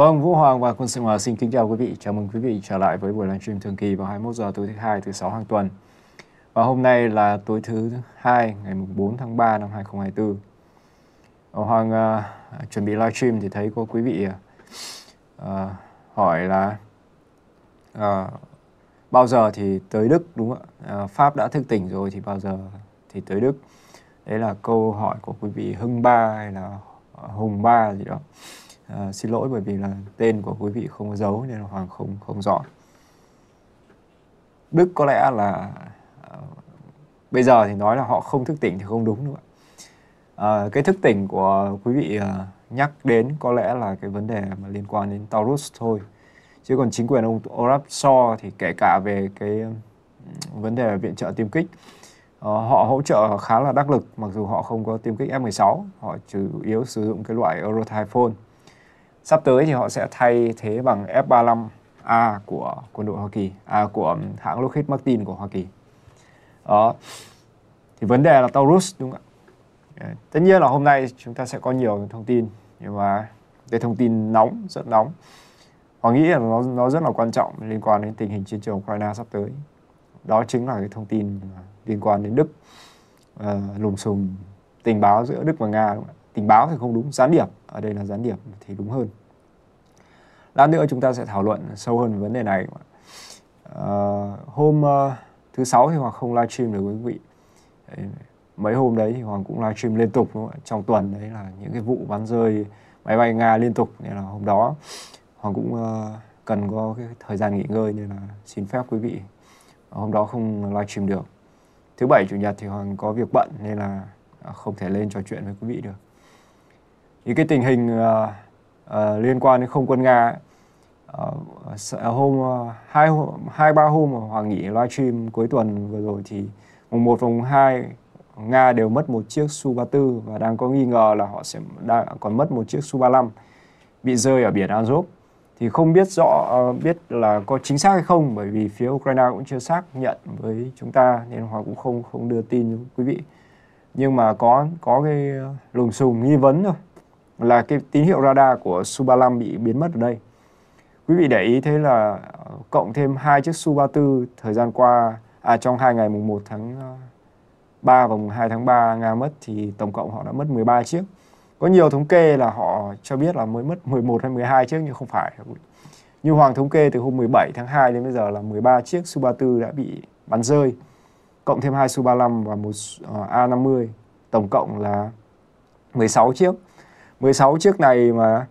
Vâng, Vũ Hoàng và Quân Sinh Hòa xin kính chào quý vị. Chào mừng quý vị trở lại với buổi livestream thường kỳ vào 21 giờ tối thứ hai, thứ sáu hàng tuần. Và hôm nay là tối thứ hai, ngày 4 tháng 3 năm 2024. Hoàng chuẩn bị livestream thì thấy có quý vị hỏi là bao giờ thì tới Đức, đúng không ạ? Pháp đã thức tỉnh rồi thì bao giờ thì tới Đức? Đấy là câu hỏi của quý vị Hưng Ba hay là Hùng Ba gì đó. Xin lỗi bởi vì là tên của quý vị không có dấu nên là Hoàng không rõ. Đức có lẽ là bây giờ thì nói là họ không thức tỉnh thì không đúng nữa. Cái thức tỉnh của quý vị nhắc đến có lẽ là cái vấn đề mà liên quan đến Taurus thôi. Chứ còn chính quyền ông Olaf Scholz thì kể cả về cái vấn đề viện trợ tiêm kích, họ hỗ trợ khá là đắc lực, mặc dù họ không có tiêm kích F-16, họ chủ yếu sử dụng cái loại Eurotyphoon. Sắp tới thì họ sẽ thay thế bằng F-35A của quân đội Hoa Kỳ, của hãng Lockheed Martin của Hoa Kỳ. Đó. Thì vấn đề là Taurus, đúng không ạ? Tất nhiên là hôm nay chúng ta sẽ có nhiều thông tin, nhưng mà cái thông tin nóng, rất nóng. Hoàng nghĩ là nó rất là quan trọng liên quan đến tình hình chiến trường Ukraine sắp tới. Đó chính là cái thông tin liên quan đến Đức, lùm xùm tình báo giữa Đức và Nga, đúng không ạ? Tình báo thì không đúng, gián điệp, ở đây là gián điệp thì đúng hơn. Lát nữa chúng ta sẽ thảo luận sâu hơn về vấn đề này. Hôm thứ sáu thì Hoàng không livestream được với quý vị. Mấy hôm đấy thì Hoàng cũng livestream liên tục, đúng không? Trong tuần đấy là những cái vụ bắn rơi máy bay Nga liên tục, nên là hôm đó Hoàng cũng cần có cái thời gian nghỉ ngơi, nên là xin phép quý vị hôm đó không livestream được. Thứ bảy chủ nhật thì Hoàng có việc bận nên là không thể lên trò chuyện với quý vị được. Thì cái tình hình liên quan đến không quân Nga, hôm hai ba hôm mà Hoàng nghỉ livestream cuối tuần vừa rồi thì mùng 1 và mùng 2 Nga đều mất một chiếc Su-34 và đang có nghi ngờ là họ sẽ còn mất một chiếc Su-35 bị rơi ở biển Azov. Thì không biết biết là có chính xác hay không, bởi vì phía Ukraine cũng chưa xác nhận với chúng ta nên Hoàng cũng không đưa tin với quý vị. Nhưng mà có cái lùm xùm nghi vấn thôi, là cái tín hiệu radar của Su-35 bị biến mất ở đây. Quý vị để ý thấy là cộng thêm 2 chiếc Su-34 thời gian qua, trong 2 ngày mùng 1 tháng 3 và mùng 2 tháng 3 Nga mất, thì tổng cộng họ đã mất 13 chiếc. Có nhiều thống kê là họ cho biết là mới mất 11 hay 12 chiếc, nhưng không phải. Như Hoàng thống kê từ hôm 17 tháng 2 đến bây giờ là 13 chiếc Su-34 đã bị bắn rơi, cộng thêm 2 Su-35 và một A-50, tổng cộng là 16 chiếc. 16 chiếc này mà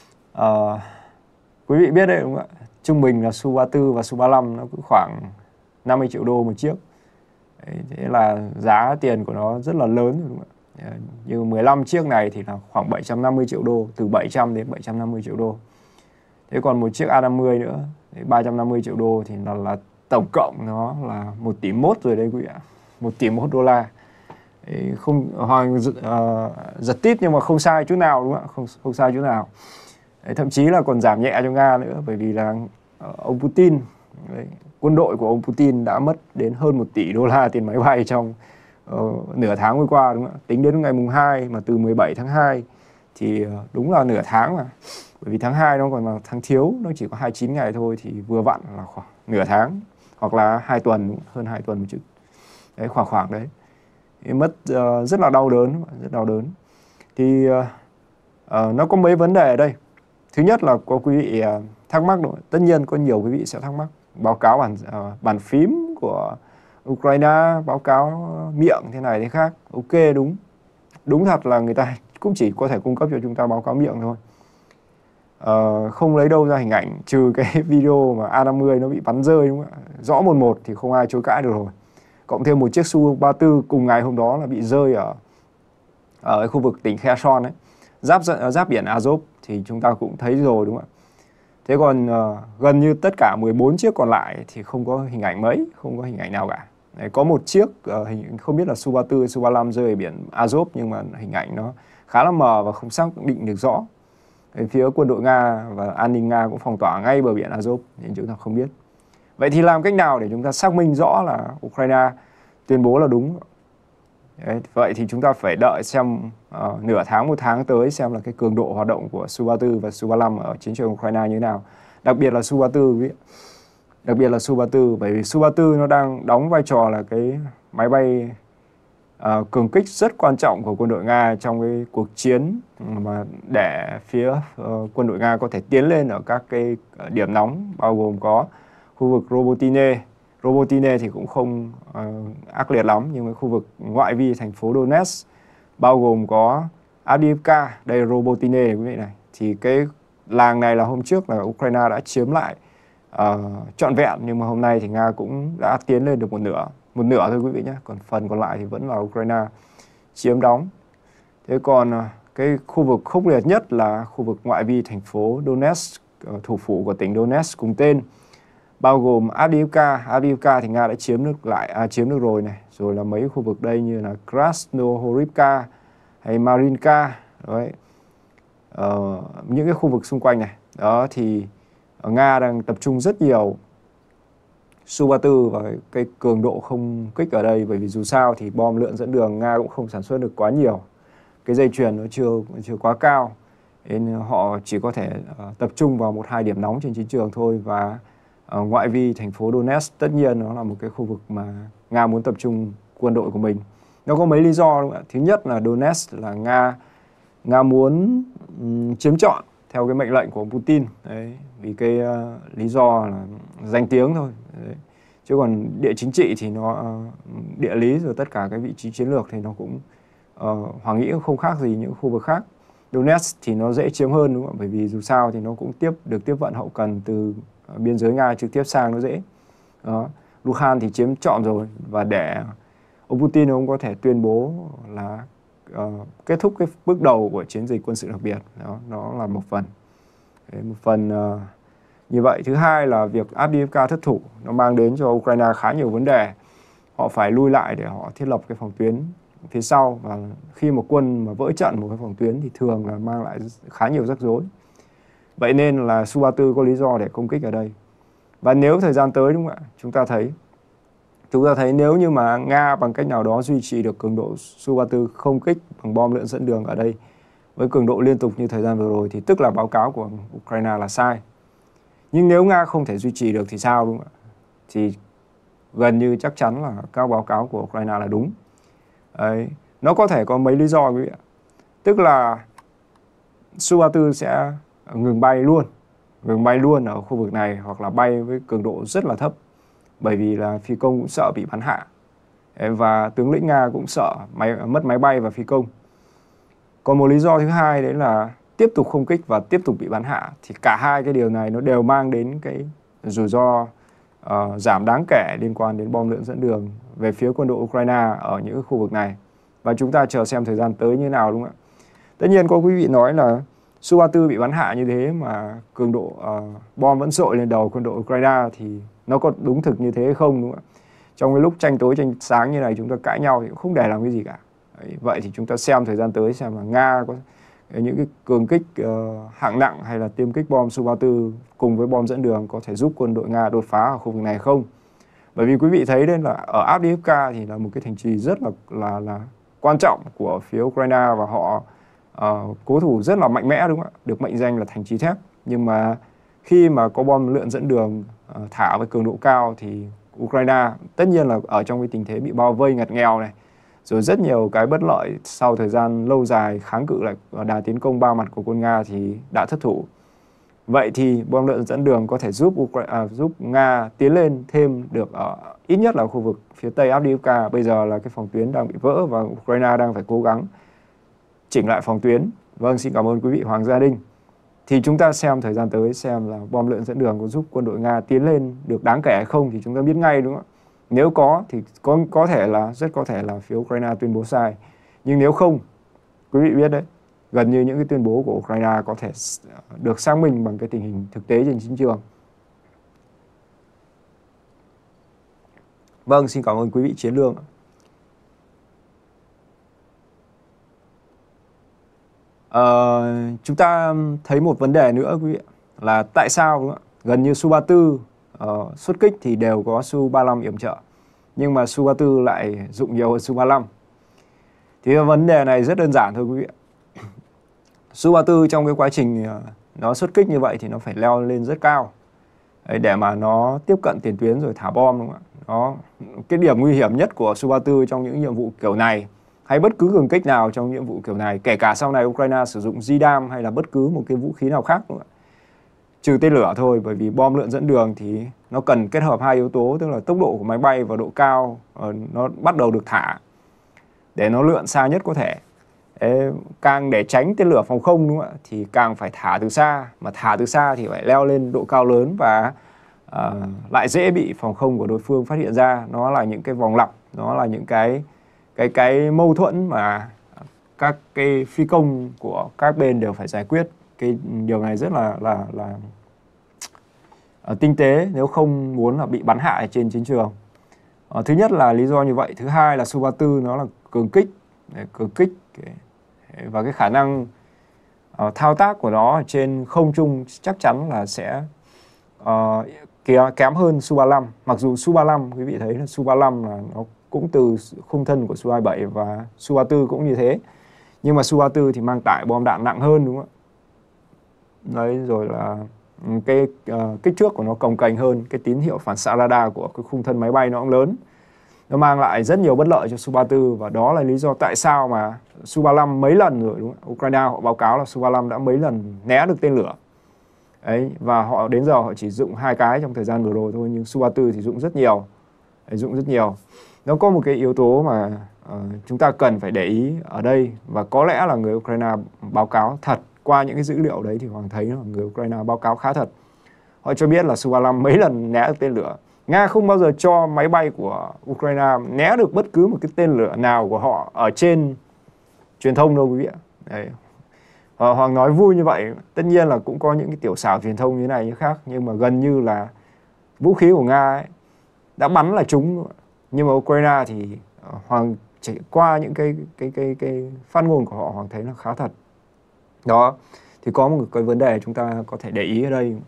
quý vị biết đấy, đúng không ạ? Trung bình là Su-34 và Su-35 nó cứ khoảng 50 triệu đô một chiếc. Đấy, thế là giá tiền của nó rất là lớn, đúng không ạ? Như 15 chiếc này thì là khoảng 750 triệu đô, từ 700 đến 750 triệu đô. Thế còn một chiếc A-50 nữa, 350 triệu đô, thì là tổng cộng nó là 1,1 tỷ rồi đấy quý vị ạ. 1,1 tỷ đô. Không, Hoàng giật tít nhưng mà không sai chút nào, đúng không ạ? Không sai chút nào. Đấy, thậm chí là còn giảm nhẹ cho Nga nữa, bởi vì là ông Putin, quân đội của ông Putin đã mất đến hơn 1 tỷ đô la tiền máy bay trong nửa tháng vừa qua, đúng không ạ? Tính đến ngày mùng 2 mà từ 17 tháng 2 thì đúng là nửa tháng mà. Bởi vì tháng 2 nó còn là tháng thiếu, nó chỉ có 29 ngày thôi, thì vừa vặn là khoảng nửa tháng hoặc là 2 tuần, hơn 2 tuần một chút. Đấy, khoảng đấy. Thì mất rất là đau đớn, rất đau đớn. Thì nó có mấy vấn đề ở đây. Thứ nhất là có quý vị thắc mắc, tất nhiên có nhiều quý vị sẽ thắc mắc. Báo cáo bàn phím của Ukraine, báo cáo miệng thế này thế khác. Ok, đúng thật là người ta cũng chỉ có thể cung cấp cho chúng ta báo cáo miệng thôi. Không lấy đâu ra hình ảnh, trừ cái video mà A-50 nó bị bắn rơi, đúng không ạ? Rõ một thì không ai chối cãi được rồi. Cộng thêm một chiếc Su-34 cùng ngày hôm đó là bị rơi ở khu vực tỉnh Kherson ấy, giáp biển Azov, thì chúng ta cũng thấy rồi, đúng không ạ? Thế còn gần như tất cả 14 chiếc còn lại thì không có hình ảnh mấy, không có hình ảnh nào cả. Đấy, có một chiếc không biết là Su-34 hay Su-35 rơi ở biển Azov, nhưng mà hình ảnh nó khá là mờ và không xác định được rõ. Đấy, phía quân đội Nga và an ninh Nga cũng phong tỏa ngay bờ biển Azov nên chúng ta không biết. Vậy thì làm cách nào để chúng ta xác minh rõ là Ukraine tuyên bố là đúng? Đấy, vậy thì chúng ta phải đợi xem nửa tháng, một tháng tới xem là cái cường độ hoạt động của Su-34 và Su-35 ở chiến trường Ukraine như thế nào. Đặc biệt là Su-34, đặc biệt là Su-34, bởi vì Su-34 nó đang đóng vai trò là cái máy bay cường kích rất quan trọng của quân đội Nga trong cái cuộc chiến mà để phía quân đội Nga có thể tiến lên ở các cái điểm nóng, bao gồm có khu vực Robotyne. Robotyne thì cũng không ác liệt lắm, nhưng mà khu vực ngoại vi thành phố Donetsk, bao gồm có Avdiivka, đây là Robotyne quý vị này. Thì cái làng này là hôm trước là Ukraine đã chiếm lại trọn vẹn, nhưng mà hôm nay thì Nga cũng đã tiến lên được một nửa thôi quý vị nhé, còn phần còn lại thì vẫn là Ukraine chiếm đóng. Thế còn cái khu vực khốc liệt nhất là khu vực ngoại vi thành phố Donetsk, thủ phủ của tỉnh Donetsk cùng tên, bao gồm Avdiivka. Avdiivka thì Nga đã chiếm được rồi này, rồi là mấy khu vực đây như là Krasnohorivka hay Marinka đấy. Những cái khu vực xung quanh này đó thì Nga đang tập trung rất nhiều Su-34 và cái cường độ không kích ở đây, bởi vì dù sao thì bom lượn dẫn đường Nga cũng không sản xuất được quá nhiều, cái dây chuyền nó chưa quá cao, nên họ chỉ có thể tập trung vào 1-2 điểm nóng trên chiến trường thôi. Và ngoại vi thành phố Donetsk tất nhiên nó là một cái khu vực mà Nga muốn tập trung quân đội của mình. Nó có mấy lý do đúng không ạ? Thứ nhất là Donetsk là Nga muốn chiếm trọn theo cái mệnh lệnh của Putin đấy, vì cái lý do là danh tiếng thôi đấy. Chứ còn địa chính trị thì nó địa lý rồi tất cả cái vị trí chiến lược thì nó cũng Hoàng nghĩ không khác gì những khu vực khác. Donetsk thì nó dễ chiếm hơn đúng không ạ? Bởi vì dù sao thì nó cũng được tiếp vận hậu cần từ biên giới Nga trực tiếp sang, nó dễ. Đó. Luhansk thì chiếm trọn rồi, và để ông Putin ông có thể tuyên bố là kết thúc cái bước đầu của chiến dịch quân sự đặc biệt. Đó, nó là một phần. Như vậy. Thứ hai là việc Avdiivka thất thủ nó mang đến cho Ukraine khá nhiều vấn đề. Họ phải lui lại để họ thiết lập cái phòng tuyến phía sau, và khi một quân mà vỡ trận một cái phòng tuyến thì thường là mang lại khá nhiều rắc rối. Vậy nên là Su-34 có lý do để công kích ở đây. Và nếu thời gian tới đúng không ạ, chúng ta thấy nếu như mà Nga bằng cách nào đó duy trì được cường độ Su-34 không kích bằng bom lượn dẫn đường ở đây với cường độ liên tục như thời gian vừa rồi, thì tức là báo cáo của Ukraine là sai. Nhưng nếu Nga không thể duy trì được thì sao đúng không ạ? Thì gần như chắc chắn là các báo cáo của Ukraine là đúng. Đấy. Nó có thể có mấy lý do quý vị ạ. Tức là Su-34 sẽ ngừng bay luôn ở khu vực này, hoặc là bay với cường độ rất là thấp, bởi vì là phi công cũng sợ bị bắn hạ, và tướng lĩnh Nga cũng sợ mất máy bay và phi công. Còn một lý do thứ hai đấy là tiếp tục không kích và tiếp tục bị bắn hạ, thì cả hai cái điều này nó đều mang đến cái rủi ro giảm đáng kể liên quan đến bom lượn dẫn đường về phía quân đội Ukraine ở những khu vực này. Và chúng ta chờ xem thời gian tới như nào đúng không ạ? Tất nhiên có quý vị nói là Su-34 bị bắn hạ như thế mà cường độ bom vẫn dội lên đầu quân đội Ukraine, thì nó có đúng thực như thế hay không đúng không ạ? Trong cái lúc tranh tối tranh sáng như này chúng ta cãi nhau thì cũng không để làm cái gì cả. Đấy, vậy thì chúng ta xem thời gian tới xem là Nga có những cái cường kích hạng nặng hay là tiêm kích bom Su-34 cùng với bom dẫn đường có thể giúp quân đội Nga đột phá ở khu vực này không? Bởi vì quý vị thấy đấy là ở Avdiivka thì là một cái thành trì rất là quan trọng của phía Ukraine, và họ cố thủ rất là mạnh mẽ đúng không ạ? Được mệnh danh là thành trì thép. Nhưng mà khi mà có bom lượn dẫn đường thả với cường độ cao thì Ukraine tất nhiên là ở trong cái tình thế bị bao vây ngặt nghèo này, rồi rất nhiều cái bất lợi sau thời gian lâu dài kháng cự lại đà tiến công ba mặt của quân Nga thì đã thất thủ. Vậy thì bom lượn dẫn đường có thể giúp Nga tiến lên thêm được ở ít nhất là khu vực phía tây Avdiivka. Bây giờ là cái phòng tuyến đang bị vỡ và Ukraine đang phải cố gắng chỉnh lại phòng tuyến. Vâng, xin cảm ơn quý vị Hoàng Gia Đinh. Thì chúng ta xem thời gian tới xem là bom lượn dẫn đường có giúp quân đội Nga tiến lên được đáng kể hay không thì chúng ta biết ngay đúng không ạ? Nếu có thì có thể là rất có thể là phía Ukraine tuyên bố sai. Nhưng nếu không, quý vị biết đấy, gần như những cái tuyên bố của Ukraine có thể được xác minh bằng cái tình hình thực tế trên chiến trường. Vâng, xin cảm ơn quý vị Chiến Lương. Chúng ta thấy một vấn đề nữa quý vị, là tại sao đúng không? Gần như Su-34 xuất kích thì đều có Su-35 yểm trợ, nhưng mà Su-34 lại dụng nhiều hơn Su-35. Thì vấn đề này rất đơn giản thôi quý vị. Su-34 trong cái quá trình nó xuất kích như vậy thì nó phải leo lên rất cao để mà nó tiếp cận tiền tuyến rồi thả bom, đúng không ạ? Cái điểm nguy hiểm nhất của Su-34 trong những nhiệm vụ kiểu này, hay bất cứ cường kích nào trong nhiệm vụ kiểu này, kể cả sau này Ukraine sử dụng JDAM hay là bất cứ một cái vũ khí nào khác, đúng không ạ? Trừ tên lửa thôi, bởi vì bom lượn dẫn đường thì nó cần kết hợp hai yếu tố, tức là tốc độ của máy bay và độ cao nó bắt đầu được thả để nó lượn xa nhất có thể. Càng để tránh tên lửa phòng không, đúng không ạ, thì càng phải thả từ xa, mà thả từ xa thì phải leo lên độ cao lớn và lại dễ bị phòng không của đối phương phát hiện ra. Nó là những cái vòng lặp, nó là những cái mâu thuẫn mà các cái phi công của các bên đều phải giải quyết. Cái điều này rất là tinh tế nếu không muốn là bị bắn hạ trên chiến trường. Thứ nhất là lý do như vậy. Thứ hai là Su-34 nó là cường kích và cái khả năng thao tác của nó ở trên không trung chắc chắn là sẽ kém hơn Su-35. Mặc dù Su-35, quý vị thấy là Su-35 là nó cũng từ khung thân của Su-27 và Su-34 cũng như thế. Nhưng mà Su-34 thì mang tải bom đạn nặng hơn, đúng không ạ? Đấy, rồi là cái kích thước của nó cồng kềnh hơn, cái tín hiệu phản xạ radar của cái khung thân máy bay nó cũng lớn. Nó mang lại rất nhiều bất lợi cho Su-34 và đó là lý do tại sao mà Su-35 mấy lần rồi, đúng không? Ukraine họ báo cáo là Su-35 đã mấy lần né được tên lửa. Đấy, và họ đến giờ họ chỉ dụng 2 cái trong thời gian vừa rồi thôi, nhưng Su-34 thì dụng rất nhiều. Dụng rất nhiều. Nó có một cái yếu tố mà chúng ta cần phải để ý ở đây, và có lẽ là người Ukraine báo cáo thật. Qua những cái dữ liệu đấy thì Hoàng thấy là người Ukraine báo cáo khá thật. Họ cho biết là Su-35 mấy lần né được tên lửa. Nga không bao giờ cho máy bay của Ukraine né được bất cứ một cái tên lửa nào của họ ở trên truyền thông đâu quý vị ạ. Đấy. Hoàng nói vui như vậy, tất nhiên là cũng có những cái tiểu xảo truyền thông như này như khác, nhưng mà gần như là vũ khí của Nga ấy, đã bắn là trúng. Nhưng mà Ukraine thì Hoàng chỉ qua những cái phát ngôn của họ, Hoàng thấy là khá thật. Đó, thì có một cái vấn đề chúng ta có thể để ý ở đây.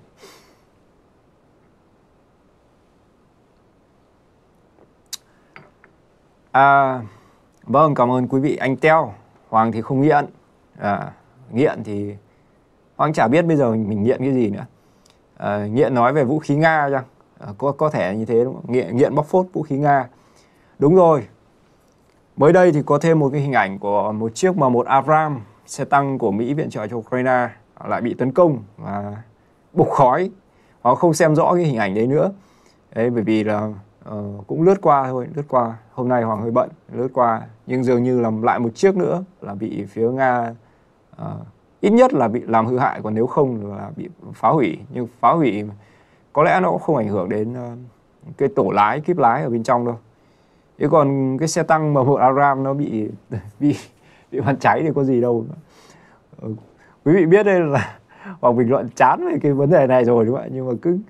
Vâng, cảm ơn quý vị. Anh Teo, Hoàng thì không nghiện. Nghiện thì Hoàng chả biết bây giờ mình nghiện cái gì nữa. Nghiện nói về vũ khí Nga chăng? Có thể như thế đúng không? Nghiện bóc phốt vũ khí Nga. Đúng rồi. Mới đây thì có thêm một cái hình ảnh của một chiếc M1 Abrams, xe tăng của Mỹ viện trợ cho Ukraine, lại bị tấn công và bốc khói. Họ không xem rõ cái hình ảnh đấy nữa. Đấy, bởi vì là cũng lướt qua thôi, lướt qua. Hôm nay Hoàng hơi bận, lướt qua. Nhưng dường như là lại một chiếc nữa là bị phía Nga ít nhất là bị làm hư hại, còn nếu không là bị phá hủy. Nhưng phá hủy có lẽ nó cũng không ảnh hưởng đến cái tổ lái, kíp lái ở bên trong đâu. Thế còn cái xe tăng M1 Abrams nó bị bắn cháy thì có gì đâu. Quý vị biết đây là Hoàng bình luận chán về cái vấn đề này rồi, đúng không ạ? Nhưng mà cứ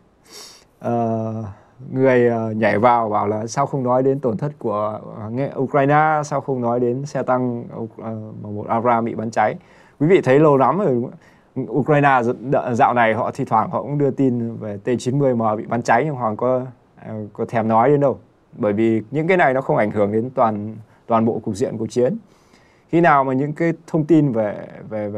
người nhảy vào bảo là sao không nói đến tổn thất của Ukraine, sao không nói đến xe tăng M1 Abrams bị bắn cháy. Quý vị thấy lâu lắm rồi, đúng không? Ukraine dạo này họ thi thoảng họ cũng đưa tin về T-90M bị bắn cháy, nhưng Hoàng có thèm nói đến đâu. Bởi vì những cái này nó không ảnh hưởng đến toàn bộ cục diện cuộc chiến. Khi nào mà những cái thông tin về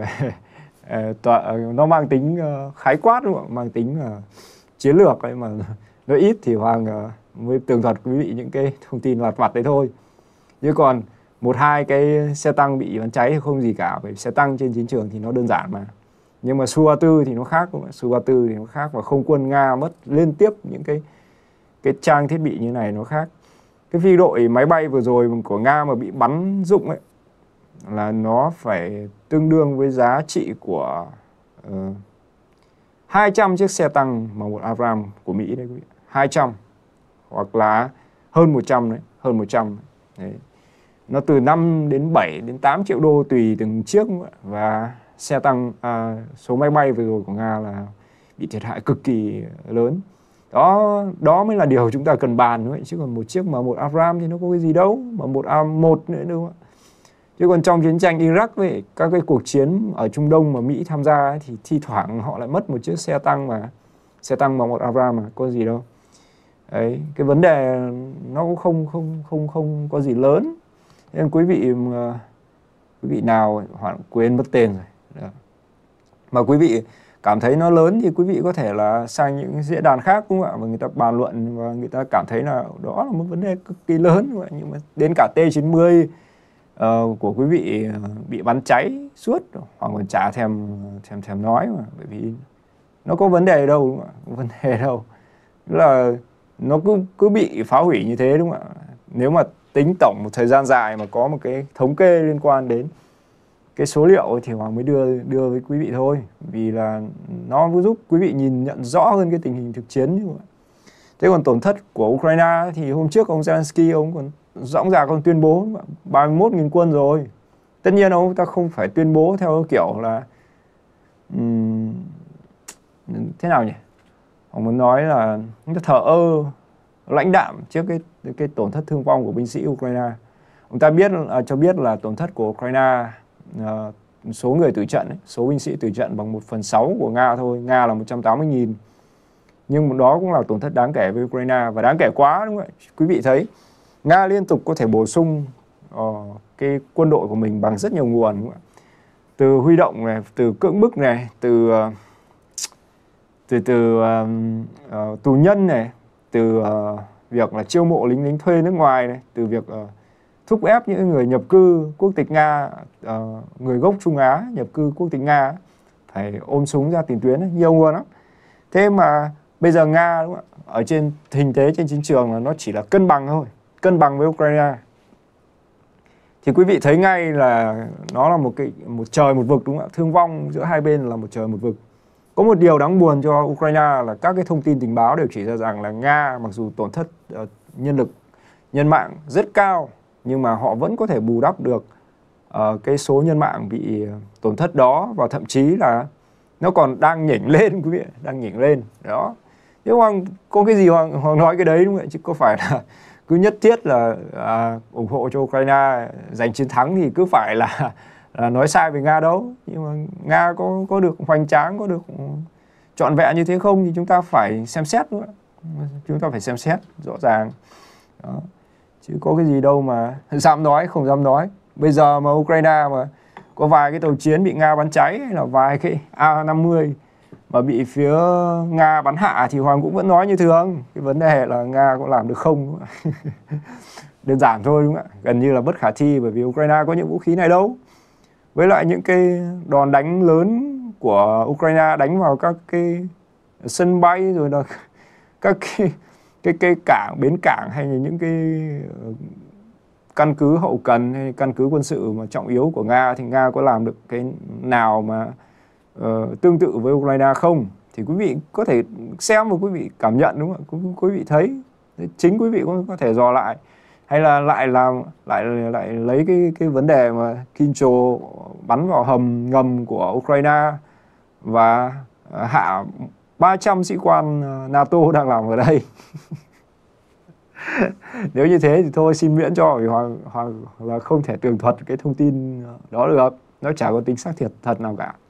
nó mang tính khái quát, đúng không? Mang tính chiến lược ấy mà nó ít thì Hoàng mới tường thuật quý vị những cái thông tin lặt vặt đấy thôi. Chứ còn một hai cái xe tăng bị bắn cháy thì không gì cả, bởi xe tăng trên chiến trường thì nó đơn giản mà. Nhưng mà Su-34 thì nó khác, Su-34 thì nó khác, và không quân Nga mất liên tiếp những cái trang thiết bị như này nó khác. Cái phi đội máy bay vừa rồi của Nga mà bị bắn rụng ấy là nó phải tương đương với giá trị của 200 chiếc xe tăng M1 Abrams của Mỹ đấy quý vị. 200 hoặc là hơn 100 đấy, hơn 100 đấy. Nó từ 5 đến 7 đến 8 triệu đô tùy từng chiếc. Và xe tăng số máy bay vừa rồi của Nga là bị thiệt hại cực kỳ lớn. Đó mới là điều chúng ta cần bàn nữa. Chứ còn một chiếc M1 Abrams thì nó có cái gì đâu, M1 A1 nữa đúng không? Chứ còn trong chiến tranh Iraq với các cái cuộc chiến ở Trung Đông mà Mỹ tham gia ấy, thì thi thoảng họ lại mất một chiếc xe tăng M1 Abrams mà có gì đâu. Đấy, cái vấn đề nó cũng không có gì lớn. Nên quý vị Quý vị nào Hoàng quên mất tên rồi. Đó. Mà quý vị cảm thấy nó lớn thì quý vị có thể là sang những diễn đàn khác đúng không ạ, mà người ta bàn luận và người ta cảm thấy là đó là một vấn đề cực kỳ lớn đúng không ạ? Nhưng mà đến cả T90 của quý vị bị bắn cháy suốt, Hoàng còn chả thèm nói mà, bởi vì nó có vấn đề đâu đúng không ạ, có vấn đề đâu, tức là nó cứ bị phá hủy như thế đúng không ạ. Nếu mà tính tổng một thời gian dài mà có một cái thống kê liên quan đến cái số liệu thì Hoàng mới đưa với quý vị thôi, vì là nó giúp quý vị nhìn nhận rõ hơn cái tình hình thực chiến như vậy. Thế còn tổn thất của Ukraine thì hôm trước ông Zelensky ông còn dõng dạc còn tuyên bố 31.000 quân rồi. Tất nhiên ông ta không phải tuyên bố theo kiểu là thế nào nhỉ? Ông muốn nói là chúng ta thờ ơ, lãnh đạm trước cái tổn thất thương vong của binh sĩ Ukraine. Ông ta cho biết là tổn thất của Ukraine, số người tử trận, số binh sĩ tử trận bằng 1/6 của Nga thôi. Nga là 180.000. Nhưng đó cũng là tổn thất đáng kể với Ukraine, và đáng kể quá đúng không ạ? Quý vị thấy Nga liên tục có thể bổ sung cái quân đội của mình bằng rất nhiều nguồn đúng không ạ? Từ huy động này, từ cưỡng bức này, từ tù nhân này, từ việc là chiêu mộ lính thuê nước ngoài này, từ việc thúc ép những người nhập cư quốc tịch Nga, người gốc Trung Á nhập cư quốc tịch Nga phải ôm súng ra tiền tuyến, nhiều nguồn lắm. Thế mà bây giờ Nga đúng không ạ? Ở trên hình thế trên chiến trường là nó chỉ là cân bằng thôi, cân bằng với Ukraine. Thì quý vị thấy ngay là nó là một trời một vực đúng không ạ? Thương vong giữa hai bên là một trời một vực. Có một điều đáng buồn cho Ukraine là các cái thông tin tình báo đều chỉ ra rằng là Nga mặc dù tổn thất nhân lực, nhân mạng rất cao, nhưng mà họ vẫn có thể bù đắp được cái số nhân mạng bị tổn thất đó, và thậm chí là nó còn đang nhỉnh lên quý vị, đang nhỉnh lên đó. Nhưng Hoàng có cái gì Hoàng nói cái đấy đúng không ạ, chứ có phải là cứ nhất thiết là ủng hộ cho Ukraine giành chiến thắng thì cứ phải là nói sai về Nga đâu. Nhưng mà Nga có được hoành tráng, có được trọn vẹn như thế không thì chúng ta phải xem xét nữa, chúng ta phải xem xét rõ ràng đó. Chứ có cái gì đâu mà dám nói không dám nói. Bây giờ mà Ukraine mà có vài cái tàu chiến bị Nga bắn cháy, hay là vài cái A-50 mà bị phía Nga bắn hạ thì Hoàng cũng vẫn nói như thường. Cái vấn đề là Nga có làm được không? Đơn giản thôi đúng không ạ? Gần như là bất khả thi, bởi vì Ukraine có những vũ khí này đâu. Với lại những cái đòn đánh lớn của Ukraine đánh vào các cái sân bay, rồi là các cái cảng, bến cảng, hay là những cái căn cứ hậu cần hay căn cứ quân sự mà trọng yếu của Nga, thì Nga có làm được cái nào mà tương tự với Ukraine không? Thì quý vị có thể xem và quý vị cảm nhận đúng không ạ? Quý vị thấy, chính quý vị có thể dò lại, hay là lại lấy cái vấn đề mà Kincho bắn vào hầm ngầm của Ukraine và hạ 300 sĩ quan NATO đang làm ở đây. Nếu như thế thì thôi xin miễn cho, vì Hoàng là không thể tường thuật cái thông tin đó được, nó chả có tính xác thiệt thật nào cả.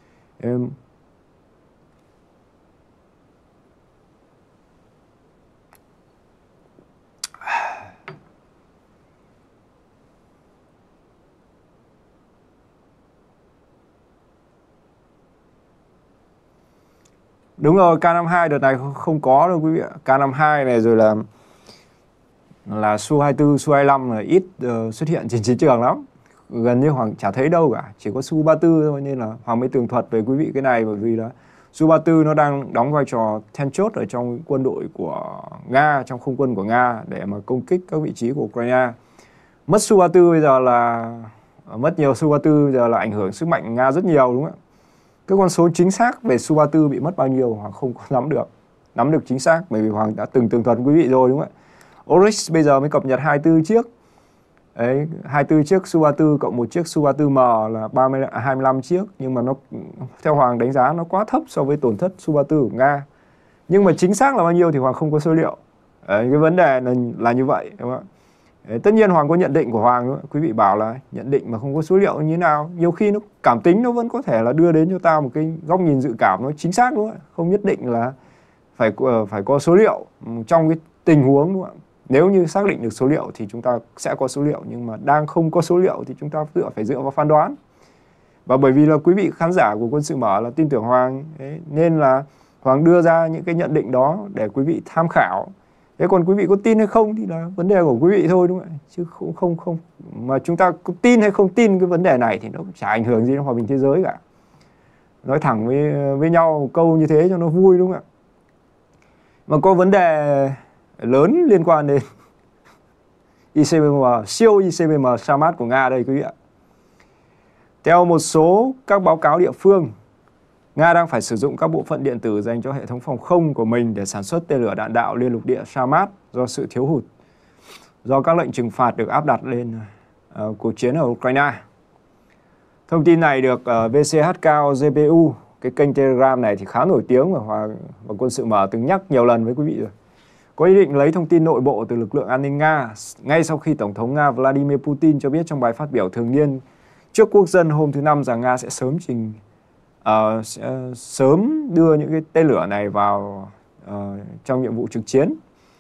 Đúng rồi, K52 đợt này không có đâu quý vị ạ. K52 này rồi là Su-24, Su-25 là ít xuất hiện trên chiến trường lắm. Gần như Hoàng chả thấy đâu cả, chỉ có Su-34 thôi, nên là Hoàng mới tường thuật về quý vị cái này, bởi vì là Su-34 nó đang đóng vai trò then chốt ở trong quân đội của Nga, trong không quân của Nga để mà công kích các vị trí của Ukraine. Mất Su-34 bây giờ là mất nhiều Su-34 bây giờ là ảnh hưởng sức mạnh Nga rất nhiều đúng không ạ? Cái con số chính xác về Su-34 bị mất bao nhiêu Hoàng không có nắm được chính xác, bởi vì Hoàng đã từng tường thuật quý vị rồi đúng không ạ? Oryx bây giờ mới cập nhật 24 chiếc. Đấy, 24 chiếc Su-34 cộng một chiếc Su-34M là 25 chiếc, nhưng mà nó theo Hoàng đánh giá nó quá thấp so với tổn thất Su-34 của Nga. Nhưng mà chính xác là bao nhiêu thì Hoàng không có số liệu. Đấy, cái vấn đề là như vậy đúng không ạ? Đấy, tất nhiên Hoàng có nhận định của Hoàng nữa. Quý vị bảo là nhận định mà không có số liệu như thế nào, nhiều khi nó cảm tính nó vẫn có thể là đưa đến cho ta một cái góc nhìn dự cảm nó chính xác đúng không ạ? Không nhất định là phải có số liệu trong cái tình huống đúng không ạ? Nếu như xác định được số liệu thì chúng ta sẽ có số liệu, nhưng mà đang không có số liệu thì chúng ta phải dựa vào phán đoán. Và bởi vì là quý vị khán giả của Quân sự Mở là tin tưởng Hoàng ấy, nên là Hoàng đưa ra những cái nhận định đó để quý vị tham khảo. Thế còn quý vị có tin hay không thì là vấn đề của quý vị thôi, đúng không ạ? Chứ không mà chúng ta có tin hay không tin cái vấn đề này thì nó chả ảnh hưởng gì đến hòa bình thế giới cả. Nói thẳng với nhau một câu như thế cho nó vui, đúng không ạ? Mà có vấn đề lớn liên quan đến ICBM, siêu ICBM Samad của Nga đây quý vị ạ. Theo một số các báo cáo địa phương, Nga đang phải sử dụng các bộ phận điện tử dành cho hệ thống phòng không của mình để sản xuất tên lửa đạn đạo liên lục địa Samad do sự thiếu hụt do các lệnh trừng phạt được áp đặt lên cuộc chiến ở Ukraine. Thông tin này được VCHK GPU, cái kênh Telegram này thì khá nổi tiếng và Quân sự Mở từng nhắc nhiều lần với quý vị rồi, có ý định lấy thông tin nội bộ từ lực lượng an ninh Nga ngay sau khi Tổng thống Nga Vladimir Putin cho biết trong bài phát biểu thường niên trước quốc dân hôm thứ Năm rằng Nga sẽ sớm đưa những cái tên lửa này vào trong nhiệm vụ trực chiến.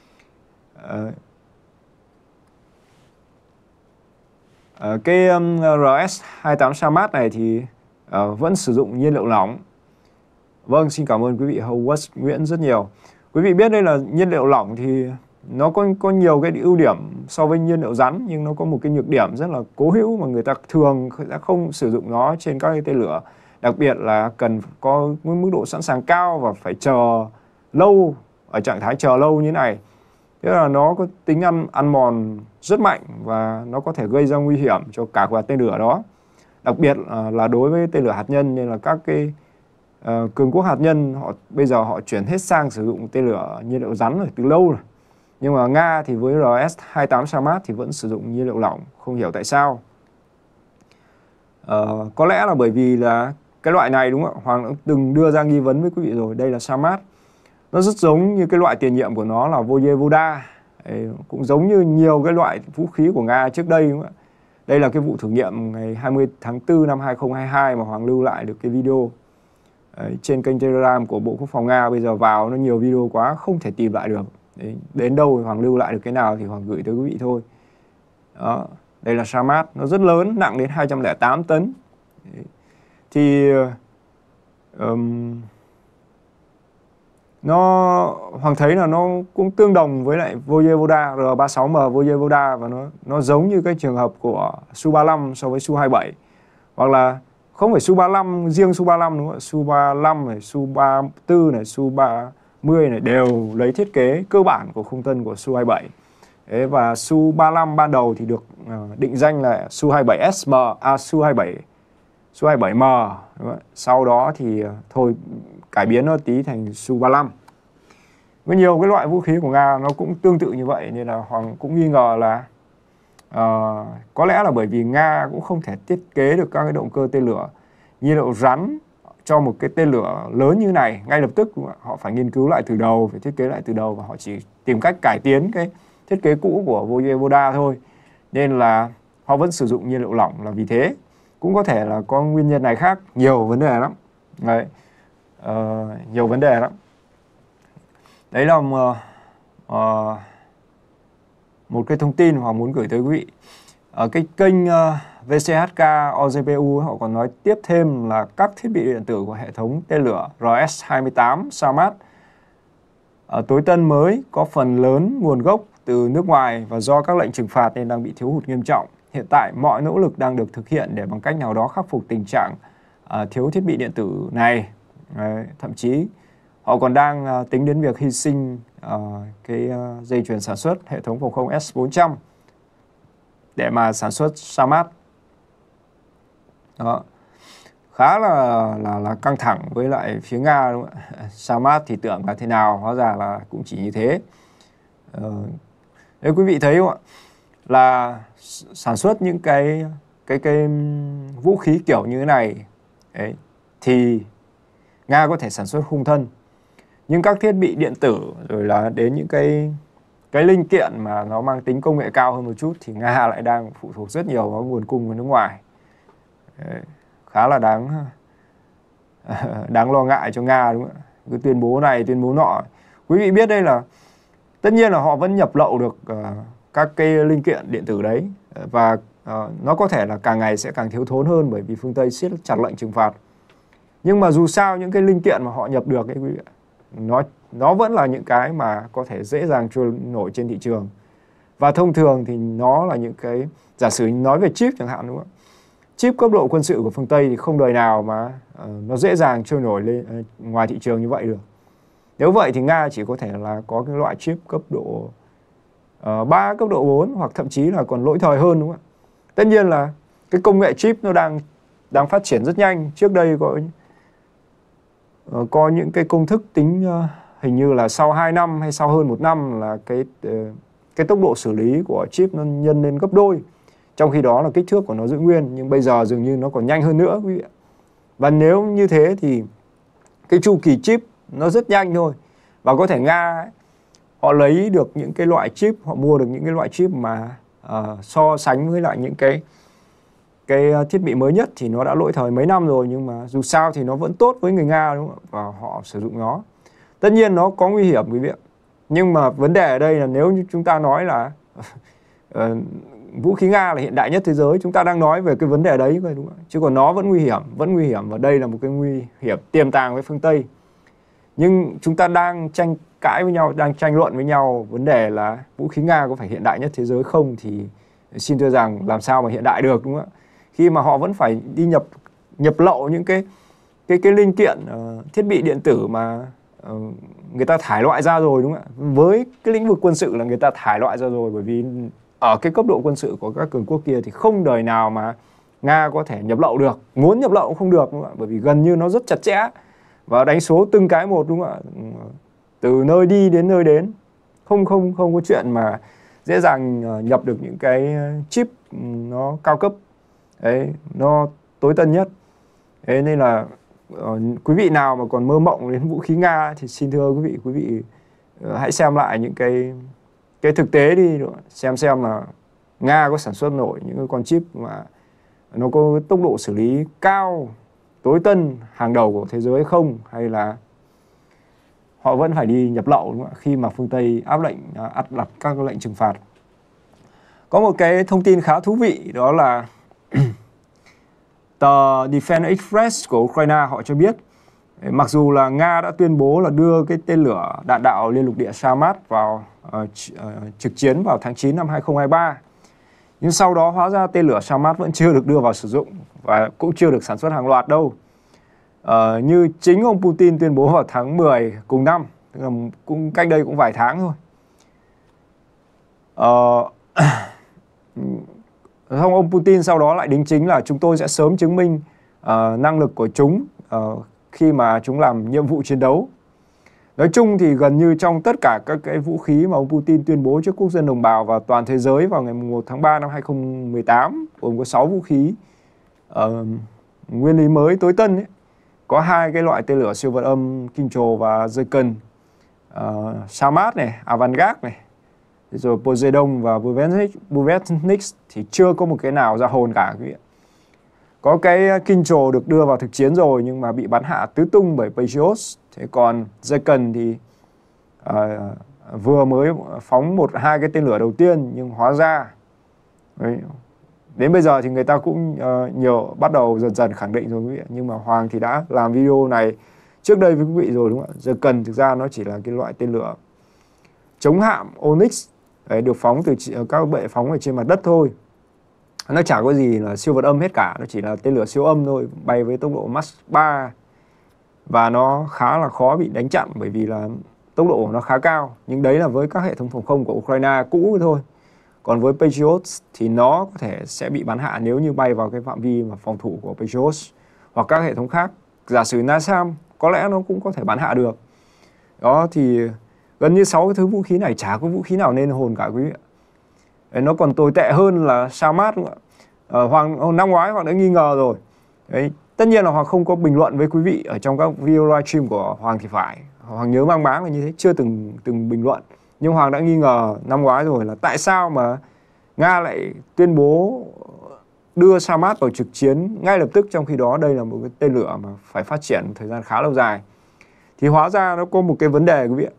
Cái RS-28 Samad này thì vẫn sử dụng nhiên liệu lỏng. Vâng, xin cảm ơn quý vị Howard Nguyễn rất nhiều. Quý vị biết đây là nhiên liệu lỏng thì nó có nhiều cái ưu điểm so với nhiên liệu rắn, nhưng nó có một cái nhược điểm rất là cố hữu mà người ta thường sẽ không sử dụng nó trên các cái tên lửa. Đặc biệt là cần có mức độ sẵn sàng cao và phải chờ lâu, ở trạng thái chờ lâu như thế này. Thế là nó có tính ăn mòn rất mạnh và nó có thể gây ra nguy hiểm cho cả quả tên lửa đó. Đặc biệt là đối với tên lửa hạt nhân, nên là các cái cường quốc hạt nhân bây giờ họ chuyển hết sang sử dụng tên lửa nhiên liệu rắn rồi từ lâu rồi. Nhưng mà Nga thì với RS-28 Samad thì vẫn sử dụng nhiên liệu lỏng, không hiểu tại sao. Có lẽ là bởi vì là cái loại này, đúng không ạ? Hoàng đã từng đưa ra nghi vấn với quý vị rồi, đây là Samad. Nó rất giống như cái loại tiền nhiệm của nó là Voyevoda. Cũng giống như nhiều cái loại vũ khí của Nga trước đây, đúng không ạ? Đây là cái vụ thử nghiệm ngày 20 tháng 4 năm 2022 mà Hoàng lưu lại được cái video trên kênh Telegram của Bộ Quốc phòng Nga. Bây giờ vào nó nhiều video quá không thể tìm lại được. Đến đâu Hoàng lưu lại được cái nào thì Hoàng gửi tới quý vị thôi. Đó, đây là Samad, nó rất lớn, nặng đến 208 tấn. Thì Hoàng thấy là nó cũng tương đồng với lại Voyevoda, R36M Voyevoda, và nó giống như cái trường hợp của Su-35 so với Su-27. Hoặc là không phải Su-35, riêng Su-35, đúng không ạ? Su-35 này, Su-34 này, Su-30 này đều lấy thiết kế cơ bản của khung tân của Su-27. Và Su-35 ban đầu thì được định danh là Su-27SM, Su-27M. Sau đó thì thôi cải biến nó tí thành Su-35. Có nhiều cái loại vũ khí của Nga nó cũng tương tự như vậy, nên là Hoàng cũng nghi ngờ là có lẽ là bởi vì Nga cũng không thể thiết kế được các cái động cơ tên lửa nhiên liệu rắn cho một cái tên lửa lớn như này ngay lập tức. Họ phải nghiên cứu lại từ đầu, phải thiết kế lại từ đầu, và họ chỉ tìm cách cải tiến cái thiết kế cũ của Voyevoda thôi. Nên là họ vẫn sử dụng nhiên liệu lỏng là vì thế. Cũng có thể là có nguyên nhân này khác, nhiều vấn đề lắm. Đấy. Nhiều vấn đề lắm. Đấy là một cái thông tin Hoàng muốn gửi tới quý vị. Ở cái kênh VCHK OGPU họ còn nói tiếp thêm là các thiết bị điện tử của hệ thống tên lửa RS-28 Samad tối tân mới có phần lớn nguồn gốc từ nước ngoài, và do các lệnh trừng phạt nên đang bị thiếu hụt nghiêm trọng. Hiện tại mọi nỗ lực đang được thực hiện để bằng cách nào đó khắc phục tình trạng thiếu thiết bị điện tử này. Thậm chí họ còn đang tính đến việc hy sinh cái dây chuyền sản xuất hệ thống phòng không S-400 để mà sản xuất Samad. Đó. Khá là căng thẳng với lại phía Nga, đúng không ạ? Samad thì tưởng là thế nào, hóa ra là cũng chỉ như thế. Nếu quý vị thấy không ạ, là sản xuất những cái vũ khí kiểu như thế này đấy, thì Nga có thể sản xuất khung thân, nhưng các thiết bị điện tử rồi là đến những cái linh kiện mà nó mang tính công nghệ cao hơn một chút thì Nga lại đang phụ thuộc rất nhiều vào nguồn cung của nước ngoài. Đấy, khá là đáng lo ngại cho Nga, đúng không ạ? Cái tuyên bố này, tuyên bố nọ. Quý vị biết đây là Tất nhiên là họ vẫn nhập lậu được các cái linh kiện điện tử đấy, và nó có thể là càng ngày sẽ càng thiếu thốn hơn bởi vì phương Tây siết chặt lệnh trừng phạt. Nhưng mà dù sao những cái linh kiện mà họ nhập được ấy, quý vị ạ, nó vẫn là những cái mà có thể dễ dàng trôi nổi trên thị trường. Và thông thường thì nó là những cái, giả sử nói về chip chẳng hạn, đúng không ạ? Chip cấp độ quân sự của phương Tây thì không đời nào mà nó dễ dàng trôi nổi lên ngoài thị trường như vậy được. Nếu vậy thì Nga chỉ có thể là có cái loại chip cấp độ 3, cấp độ 4 hoặc thậm chí là còn lỗi thời hơn, đúng không ạ? Tất nhiên là cái công nghệ chip nó đang phát triển rất nhanh. Trước đây có những cái công thức tính hình như là sau 2 năm hay sau hơn 1 năm là cái tốc độ xử lý của chip nó nhân lên gấp đôi. Trong khi đó là kích thước của nó giữ nguyên, nhưng bây giờ dường như nó còn nhanh hơn nữa, quý vị ạ. Và nếu như thế thì cái chu kỳ chip nó rất nhanh thôi. Và có thể Nga ấy, họ lấy được những cái loại chip, họ mua được những cái loại chip mà so sánh với lại những cái thiết bị mới nhất thì nó đã lỗi thời mấy năm rồi, nhưng mà dù sao thì nó vẫn tốt với người Nga, đúng không ạ? Và họ sử dụng nó. Tất nhiên nó có nguy hiểm, quý vị ạ. Nhưng mà vấn đề ở đây là nếu như chúng ta nói là vũ khí Nga là hiện đại nhất thế giới, chúng ta đang nói về cái vấn đề đấy thôi, đúng không ạ? Chứ còn nó vẫn nguy hiểm, và đây là một cái nguy hiểm tiềm tàng với phương Tây. Nhưng chúng ta đang tranh cãi với nhau, đang tranh luận với nhau vấn đề là vũ khí Nga có phải hiện đại nhất thế giới không, thì xin thưa rằng làm sao mà hiện đại được, đúng không ạ? Khi mà họ vẫn phải đi nhập lậu những cái linh kiện thiết bị điện tử mà người ta thải loại ra rồi, đúng không ạ? Với cái lĩnh vực quân sự là người ta thải loại ra rồi, bởi vì ở cái cấp độ quân sự của các cường quốc kia thì không đời nào mà Nga có thể nhập lậu được, muốn nhập lậu cũng không được, đúng không ạ? Bởi vì gần như nó rất chặt chẽ và đánh số từng cái một, đúng không ạ? Từ nơi đi đến nơi đến, không có chuyện mà dễ dàng nhập được những cái chip nó cao cấp đấy, nó tối tân nhất. Thế nên là quý vị nào mà còn mơ mộng đến vũ khí Nga thì xin thưa quý vị hãy xem lại những cái thực tế đi, xem là Nga có sản xuất nổi những cái con chip mà nó có tốc độ xử lý cao, tối tân, hàng đầu của thế giới không, hay là họ vẫn phải đi nhập lậu, đúng không ạ? Khi mà phương Tây áp đặt các lệnh trừng phạt. Có một cái thông tin khá thú vị, đó là tờ Defense Express của Ukraine họ cho biết, mặc dù là Nga đã tuyên bố là đưa cái tên lửa đạn đạo liên lục địa Samad vào trực chiến vào tháng 9 năm 2023, nhưng sau đó hóa ra tên lửa Samad vẫn chưa được đưa vào sử dụng và cũng chưa được sản xuất hàng loạt đâu. Như chính ông Putin tuyên bố vào tháng 10 cùng năm, tức là cũng cách đây cũng vài tháng thôi. Xong ông Putin sau đó lại đính chính là chúng tôi sẽ sớm chứng minh năng lực của chúng khi mà chúng làm nhiệm vụ chiến đấu. Nói chung thì gần như trong tất cả các cái vũ khí mà ông Putin tuyên bố trước quốc dân đồng bào và toàn thế giới vào ngày 1 tháng 3 năm 2018, gồm có 6 vũ khí nguyên lý mới tối tân ấy. Có 2 cái loại tên lửa siêu vật âm Kinzhal và Zircon, Samad này, Avangard này, rồi Poseidon và Burevestnik thì chưa có một cái nào ra hồn cả, quý vị. Có cái Kinzhal được đưa vào thực chiến rồi nhưng mà bị bắn hạ tứ tung bởi Patriot. Thế còn Zircon thì vừa mới phóng 1-2 cái tên lửa đầu tiên, nhưng hóa ra đấy, đến bây giờ thì người ta cũng bắt đầu dần dần khẳng định rồi, quý vị. Nhưng mà Hoàng thì đã làm video này trước đây với quý vị rồi, đúng không ạ? Zircon thực ra nó chỉ là cái loại tên lửa chống hạm Onyx đấy, được phóng từ các bệ phóng ở trên mặt đất thôi. Nó chả có gì là siêu vật âm hết cả, nó chỉ là tên lửa siêu âm thôi, bay với tốc độ Mach 3 và nó khá là khó bị đánh chặn bởi vì là tốc độ của nó khá cao. Nhưng đấy là với các hệ thống phòng không của Ukraine cũ thôi. Còn với Patriot thì nó có thể sẽ bị bắn hạ nếu như bay vào cái phạm vi mà phòng thủ của Patriot hoặc các hệ thống khác. Giả sử NASAM có lẽ nó cũng có thể bắn hạ được. Đó thì gần như 6 cái thứ vũ khí này chả có vũ khí nào nên hồn cả, quý vị ạ. Nó còn tồi tệ hơn là Samad, đúng không ạ? Hoàng năm ngoái Hoàng đã nghi ngờ rồi. Đấy, tất nhiên là Hoàng không có bình luận với quý vị ở trong các video livestream của Hoàng thì phải. Hoàng nhớ mang máng là như thế, chưa từng bình luận. Nhưng Hoàng đã nghi ngờ năm ngoái rồi là tại sao mà Nga lại tuyên bố đưa Samad vào trực chiến ngay lập tức, trong khi đó đây là một cái tên lửa mà phải phát triển thời gian khá lâu dài. Thì hóa ra nó có một cái vấn đề, quý vị ạ.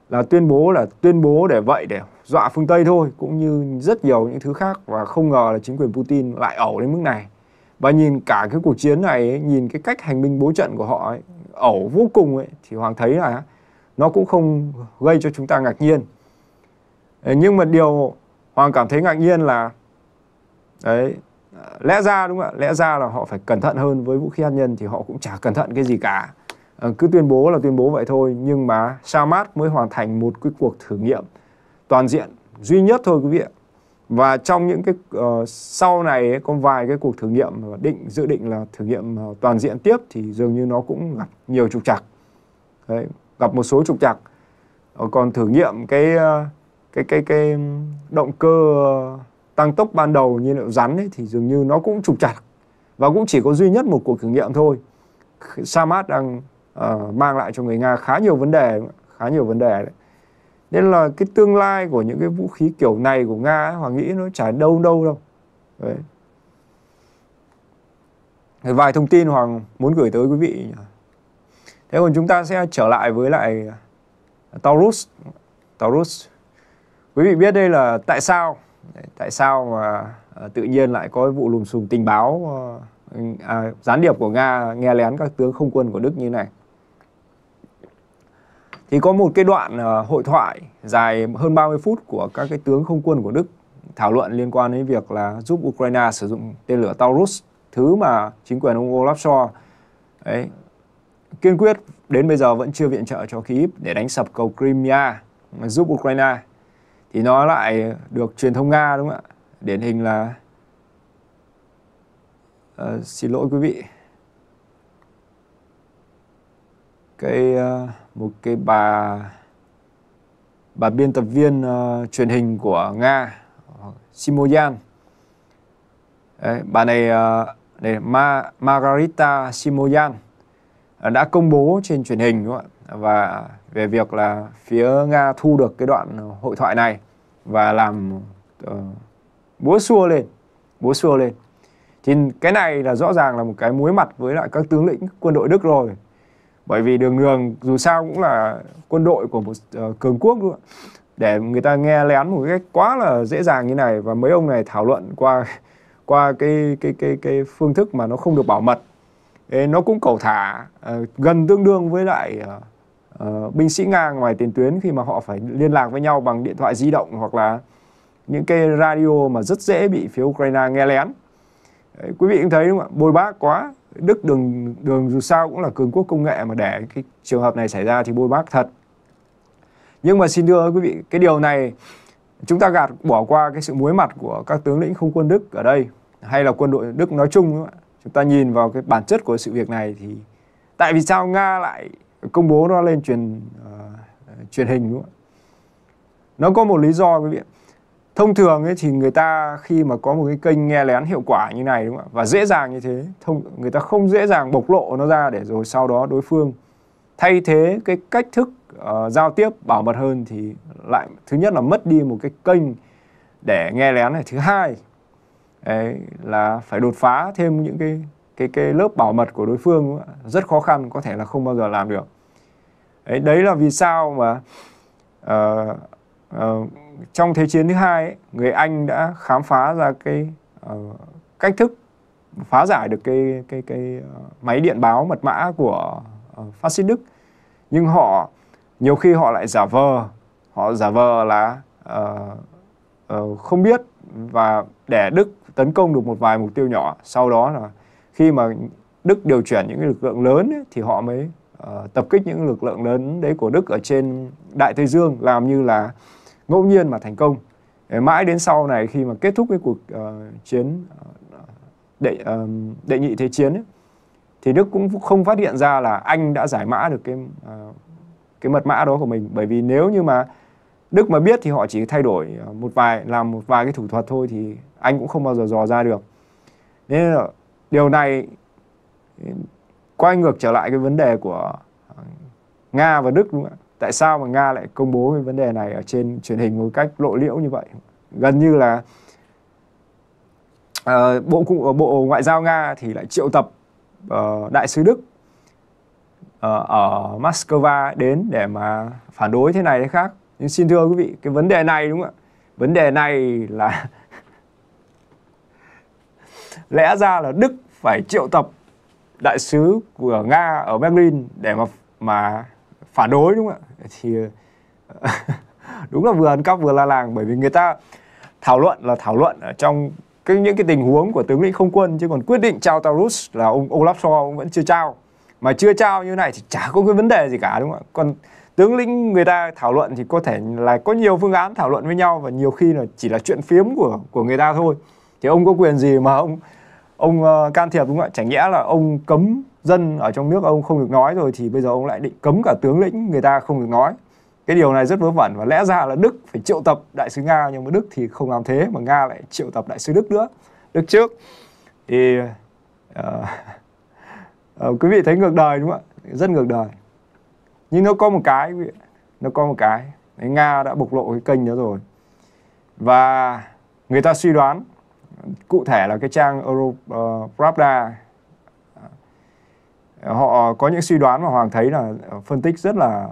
là tuyên bố để vậy để dọa phương Tây thôi, cũng như rất nhiều những thứ khác, và không ngờ là chính quyền Putin lại ẩu đến mức này. Và nhìn cả cái cuộc chiến này ấy, nhìn cái cách hành binh bố trận của họ ấy, ẩu vô cùng ấy, thì Hoàng thấy là nó cũng không gây cho chúng ta ngạc nhiên. Nhưng mà điều Hoàng cảm thấy ngạc nhiên là đấy, lẽ ra đúng không ạ? Lẽ ra là họ phải cẩn thận hơn với vũ khí hạt nhân, thì họ cũng chả cẩn thận cái gì cả. Cứ tuyên bố là tuyên bố vậy thôi, nhưng mà Samad mới hoàn thành một cái cuộc thử nghiệm toàn diện duy nhất thôi quý vị ạ. Và trong những cái sau này ấy, có vài cái cuộc thử nghiệm dự định là thử nghiệm toàn diện tiếp thì dường như nó cũng gặp nhiều trục trặc. Đấy, gặp một số trục trặc. Còn thử nghiệm cái động cơ tăng tốc ban đầu nhiên liệu rắn ấy, thì dường như nó cũng trục trặc, và cũng chỉ có duy nhất một cuộc thử nghiệm thôi. Samad đang mang lại cho người Nga khá nhiều vấn đề đấy. Nên là cái tương lai của những cái vũ khí kiểu này của Nga ấy, Hoàng nghĩ nó chả đâu. Đấy. Vài thông tin Hoàng muốn gửi tới quý vị. Thế còn chúng ta sẽ trở lại với lại Taurus. Quý vị biết đây là tại sao mà tự nhiên lại có vụ lùm xùm tình báo gián điệp của Nga nghe lén các tướng không quân của Đức như này. Thì có một cái đoạn hội thoại dài hơn 30 phút của các cái tướng không quân của Đức thảo luận liên quan đến việc là giúp Ukraine sử dụng tên lửa Taurus, thứ mà chính quyền ông Olaf Scholz ấy, kiên quyết đến bây giờ vẫn chưa viện trợ cho Kyiv để đánh sập cầu Crimea giúp Ukraine. Thì nó lại được truyền thông Nga, đúng không ạ? Điển hình là xin lỗi quý vị, một cái bà biên tập viên truyền hình của Nga, Simoyan. Đấy, bà này Margarita Simoyan đã công bố trên truyền hình, đúng không ạ? Và về việc là phía Nga thu được cái đoạn hội thoại này và làm búa xua lên. Thì cái này là rõ ràng là một cái muối mặt với lại các tướng lĩnh quân đội Đức rồi. Bởi vì đường dù sao cũng là quân đội của một cường quốc, đúng không? Để người ta nghe lén một cách quá là dễ dàng như này, và mấy ông này thảo luận qua cái phương thức mà nó không được bảo mật. Nó cũng cẩu thả, gần tương đương với lại binh sĩ Nga ngoài tiền tuyến, khi mà họ phải liên lạc với nhau bằng điện thoại di động hoặc là những cái radio mà rất dễ bị phía Ukraine nghe lén. Đấy, quý vị cũng thấy đúng không ạ? Bôi bác quá. Đức đường dù sao cũng là cường quốc công nghệ, mà để cái trường hợp này xảy ra thì bôi bác thật. Nhưng mà xin thưa quý vị, cái điều này chúng ta bỏ qua cái sự muối mặt của các tướng lĩnh không quân Đức ở đây, hay là quân đội Đức nói chung, đúng không ạ? Chúng ta nhìn vào cái bản chất của sự việc này thì tại vì sao Nga lại công bố nó lên truyền hình, đúng không ạ? Nó có một lý do quý vị ạ. Thông thường ấy thì người ta khi mà có một cái kênh nghe lén hiệu quả như này, đúng không ạ? Và dễ dàng như thế, người ta không dễ dàng bộc lộ nó ra để rồi sau đó đối phương thay thế cái cách thức giao tiếp bảo mật hơn, thì lại thứ nhất là mất đi một cái kênh để nghe lén này, thứ hai đấy, là phải đột phá thêm những cái lớp bảo mật của đối phương, đúng không ạ? Rất khó khăn, có thể là không bao giờ làm được. Đấy là vì sao mà trong Thế chiến thứ hai ấy, người Anh đã khám phá ra cái cách thức phá giải được cái máy điện báo mật mã của phát xít Đức. Nhưng nhiều khi họ lại giả vờ là không biết, và để Đức tấn công được một vài mục tiêu nhỏ. Sau đó là khi mà Đức điều chuyển những cái lực lượng lớn ấy, thì họ mới tập kích những lực lượng lớn đấy của Đức ở trên Đại Tây Dương, làm như là ngẫu nhiên mà thành công. Mãi đến sau này, khi mà kết thúc cái cuộc chiến đệ nhị thế chiến ấy, thì Đức cũng không phát hiện ra là Anh đã giải mã được cái mật mã đó của mình. Bởi vì nếu như mà Đức mà biết thì họ chỉ thay đổi làm một vài cái thủ thuật thôi, thì Anh cũng không bao giờ dò ra được. Nên là điều này quay ngược trở lại cái vấn đề của Nga và Đức, đúng không ạ? Tại sao mà Nga lại công bố cái vấn đề này ở trên truyền hình một cách lộ liễu như vậy? Gần như là Bộ Ngoại giao Nga thì lại triệu tập đại sứ Đức ở Moscow đến để mà phản đối thế này thế khác. Nhưng xin thưa quý vị, cái vấn đề này đúng không ạ? Vấn đề này là lẽ ra là Đức phải triệu tập đại sứ của Nga ở Berlin để mà phản đối đúng không ạ? Thì đúng là vừa ăn cắp vừa la làng, bởi vì người ta thảo luận ở trong những cái tình huống của tướng lĩnh không quân, chứ còn quyết định trao Taurus là ông Olaf Scholz ông vẫn chưa trao. Mà chưa trao như này thì chả có cái vấn đề gì cả đúng không ạ? Còn tướng lĩnh người ta thảo luận thì có thể là có nhiều phương án thảo luận với nhau, và nhiều khi là chỉ là chuyện phiếm của người ta thôi. Thì ông có quyền gì mà ông can thiệp đúng không ạ? Chẳng nhẽ là ông cấm dân ở trong nước ông không được nói rồi, thì bây giờ ông lại định cấm cả tướng lĩnh người ta không được nói. Cái điều này rất vớ vẩn, và lẽ ra là Đức phải triệu tập đại sứ Nga, nhưng mà Đức thì không làm thế, mà Nga lại triệu tập đại sứ Đức nữa. Đức trước thì quý vị thấy ngược đời đúng không ạ? Rất ngược đời. Nhưng nó có một cái Nga đã bộc lộ cái kênh đó rồi, và người ta suy đoán, cụ thể là cái trang Europravda, họ có những suy đoán mà Hoàng thấy là phân tích rất là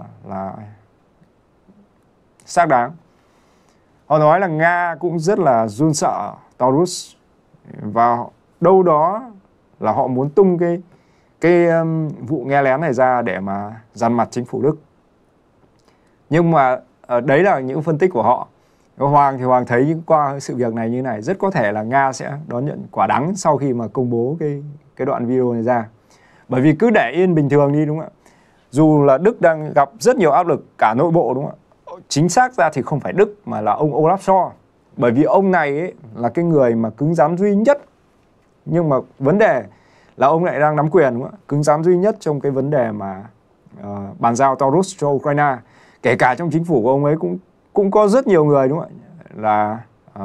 xác đáng. Họ nói là Nga cũng rất là run sợ Taurus, và đâu đó là họ muốn tung cái vụ nghe lén này ra để mà dằn mặt chính phủ Đức. Nhưng mà đấy là những phân tích của họ. Hoàng thì Hoàng thấy qua sự việc này như này, rất có thể là Nga sẽ đón nhận quả đắng sau khi mà công bố cái đoạn video này ra. Bởi vì cứ để yên bình thường đi đúng không ạ? Dù là Đức đang gặp rất nhiều áp lực cả nội bộ đúng không ạ? Chính xác ra thì không phải Đức mà là ông Olaf Scholz. Bởi vì ông này ấy là cái người mà cứng rắn duy nhất. Nhưng mà vấn đề là ông lại đang nắm quyền đúng không ạ? Cứng rắn duy nhất trong cái vấn đề mà bàn giao Taurus cho Ukraine. Kể cả trong chính phủ của ông ấy cũng có rất nhiều người đúng không ạ? Là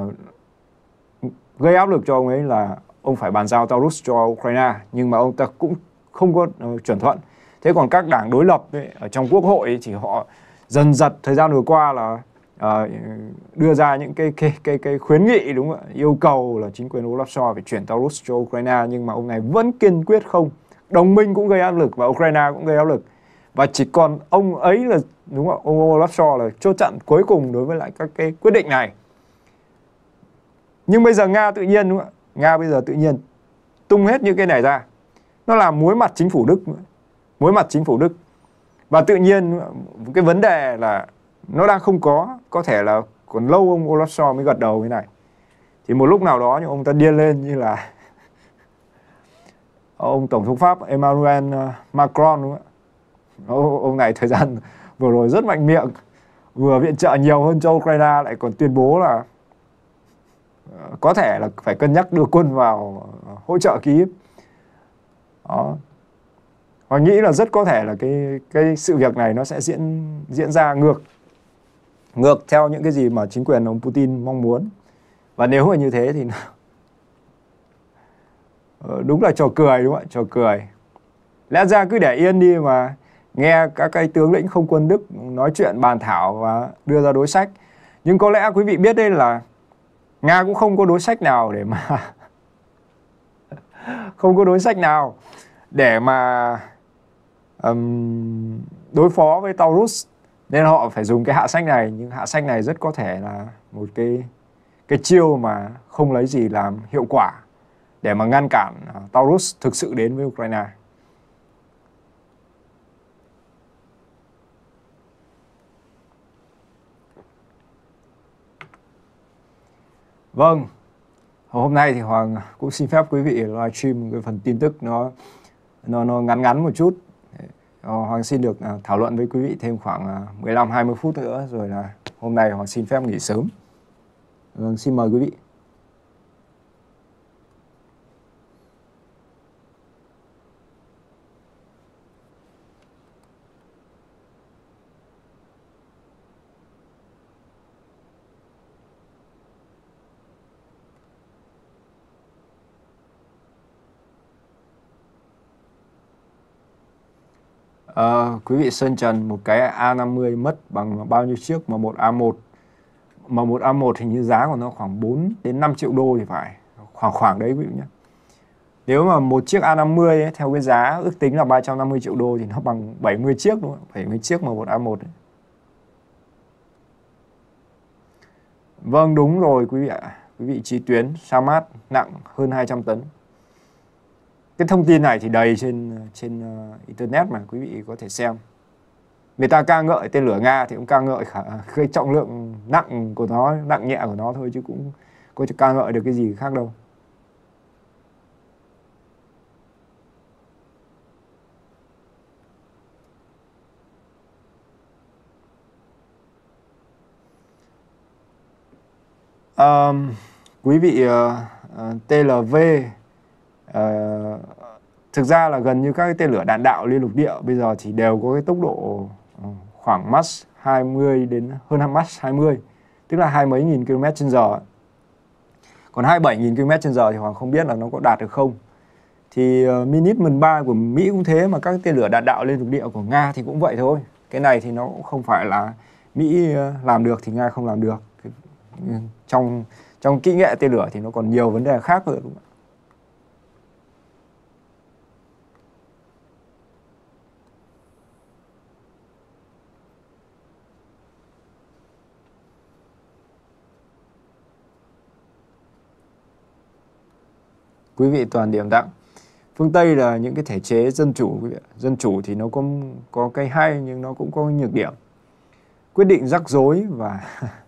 gây áp lực cho ông ấy là ông phải bàn giao Taurus cho Ukraine, nhưng mà ông ta cũng không có chuẩn thuận. Thế còn các đảng đối lập ấy, ở trong quốc hội ấy, thì họ dần dật thời gian vừa qua là đưa ra những cái khuyến nghị đúng không ạ? Yêu cầu là chính quyền Olaf Scholz phải chuyển Taurus cho Ukraine, nhưng mà ông này vẫn kiên quyết không. Đồng minh cũng gây áp lực và Ukraine cũng gây áp lực, và chỉ còn ông ấy là đúng không? Ông Olaf Scholz là chốt chặn cuối cùng đối với lại các cái quyết định này. Nhưng bây giờ Nga tự nhiên đúng không ạ? Nga bây giờ tự nhiên tung hết những cái này ra, nó làm muối mặt chính phủ Đức, và tự nhiên cái vấn đề là nó đang không có thể là còn lâu ông Olaf Scholz mới gật đầu cái này. Thì một lúc nào đó nhưng ông ta điên lên, như là ông Tổng thống Pháp Emmanuel Macron đúng không ạ? Ông này thời gian vừa rồi rất mạnh miệng, vừa viện trợ nhiều hơn cho Ukraine, lại còn tuyên bố là có thể là phải cân nhắc đưa quân vào hỗ trợ Kyiv. Đó. Và nghĩ là rất có thể là cái sự việc này nó sẽ diễn ra ngược theo những cái gì mà chính quyền ông Putin mong muốn. Và nếu mà như thế thì đúng là trò cười đúng không ạ? Trò cười. Lẽ ra cứ để yên đi mà nghe các cái tướng lĩnh không quân Đức nói chuyện bàn thảo và đưa ra đối sách. Nhưng có lẽ quý vị biết đây là Nga cũng không có đối sách nào để mà đối phó với Taurus, nên họ phải dùng cái hạ sách này. Nhưng hạ sách này rất có thể là một cái chiêu mà không lấy gì làm hiệu quả để mà ngăn cản Taurus thực sự đến với Ukraine. Vâng, hôm nay thì Hoàng cũng xin phép quý vị livestream cái phần tin tức nó ngắn một chút. Hoàng xin được thảo luận với quý vị thêm khoảng 15-20 phút nữa, rồi là hôm nay Hoàng xin phép nghỉ sớm. Vâng, xin mời quý vị. Quý vị Sơn Trần, một cái A50 mất bằng bao nhiêu chiếc mà một A1? Mà một A1 hình như giá của nó khoảng 4 đến 5 triệu đô thì phải. Khoảng đấy quý vị nhé. Nếu mà một chiếc A50 ấy, theo cái giá ước tính là 350 triệu đô thì nó bằng 70 chiếc đúng không? 70 chiếc mà một A1 ấy. Vâng, đúng rồi quý vị ạ. Quý vị trí tuyến Samad nặng hơn 200 tấn. Cái thông tin này thì đầy trên internet mà quý vị có thể xem. Người ta ca ngợi tên lửa Nga thì cũng ca ngợi cái trọng lượng nặng của nó, nặng nhẹ của nó thôi, chứ cũng có ca ngợi được cái gì khác đâu. Quý vị TLV, thực ra là gần như các cái tên lửa đạn đạo liên lục địa bây giờ thì đều có cái tốc độ khoảng Mach 20 đến hơn Mach 20, tức là 20 mấy nghìn km/h. Còn 27.000 km/h thì Hoàng không biết là nó có đạt được không. Thì Minuteman III của Mỹ cũng thế, mà các tên lửa đạn đạo liên lục địa của Nga thì cũng vậy thôi. Cái này thì nó cũng không phải là Mỹ làm được thì Nga không làm được. Trong kỹ nghệ tên lửa thì nó còn nhiều vấn đề khác nữa, đúng không? Quý vị toàn điểm đặng. Phương Tây là những cái thể chế dân chủ, quý vị. Dân chủ thì nó có cái hay nhưng nó cũng có nhược điểm. Quyết định rắc rối và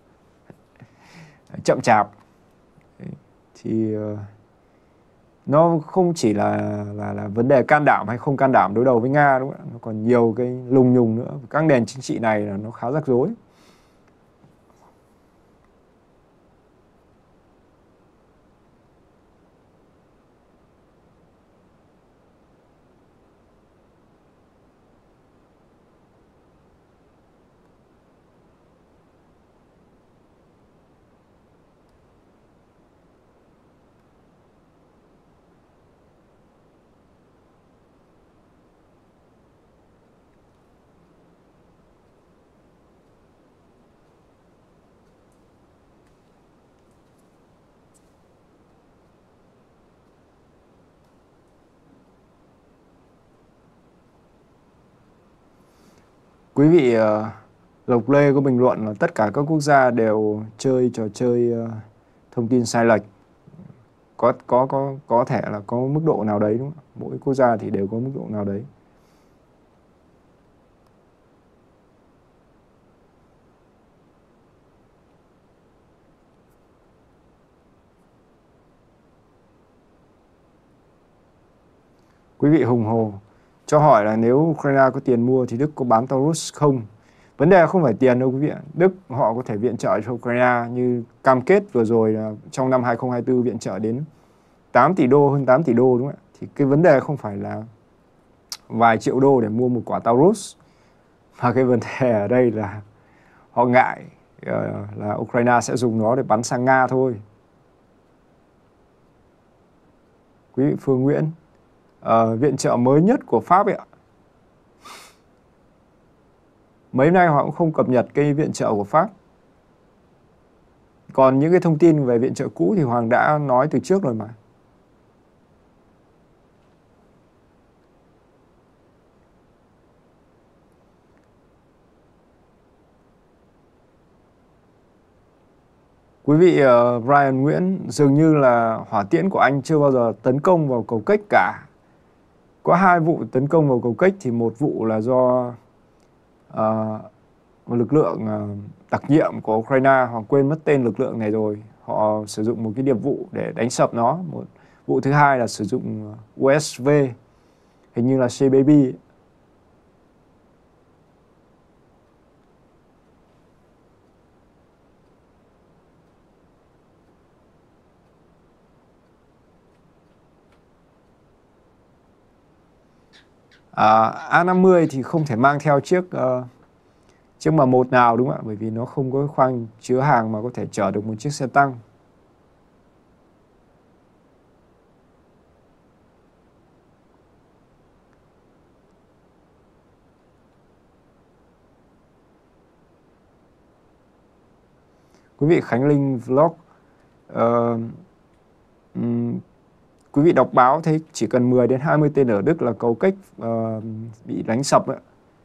chậm chạp. Thì nó không chỉ là vấn đề can đảm hay không can đảm đối đầu với Nga, đúng không ạ? Nó còn nhiều cái lùng nhùng nữa. Các nền chính trị này là nó khá rắc rối. Quý vị Lộc Lê có bình luận là tất cả các quốc gia đều chơi trò chơi thông tin sai lệch. Có thể là có mức độ nào đấy, đúng không? Mỗi quốc gia thì đều có mức độ nào đấy. Quý vị Hùng Hồ cho hỏi là nếu Ukraine có tiền mua thì Đức có bán Taurus không? Vấn đề không phải tiền đâu quý vị ạ. Đức họ có thể viện trợ cho Ukraine như cam kết vừa rồi là trong năm 2024 viện trợ đến 8 tỷ đô, hơn 8 tỷ đô, đúng không ạ? Thì cái vấn đề không phải là vài triệu đô để mua một quả Taurus, mà cái vấn đề ở đây là họ ngại là Ukraine sẽ dùng nó để bắn sang Nga thôi. Quý vị Phương Nguyễn, viện trợ mới nhất của Pháp ấy ạ. Mấy hôm nay họ cũng không cập nhật cái viện trợ của Pháp. Còn những cái thông tin về viện trợ cũ thì Hoàng đã nói từ trước rồi mà. Quý vị Brian Nguyễn, dường như là hỏa tiễn của Anh chưa bao giờ tấn công vào cầu Kếch cả. Có 2 vụ tấn công vào cầu Kếch thì một vụ là do lực lượng đặc nhiệm của Ukraine, họ quên mất tên lực lượng này rồi. Họ sử dụng một cái điệp vụ để đánh sập nó. Một vụ thứ hai là sử dụng USV, hình như là Shea Baby. A50 thì không thể mang theo chiếc M1 nào, đúng không ạ? Bởi vì nó không có khoang chứa hàng mà có thể chở được một chiếc xe tăng. Quý vị Khánh Linh Vlog, quý vị đọc báo thấy chỉ cần 10 đến 20 tên lửa Đức là cầu cách bị đánh sập ấy.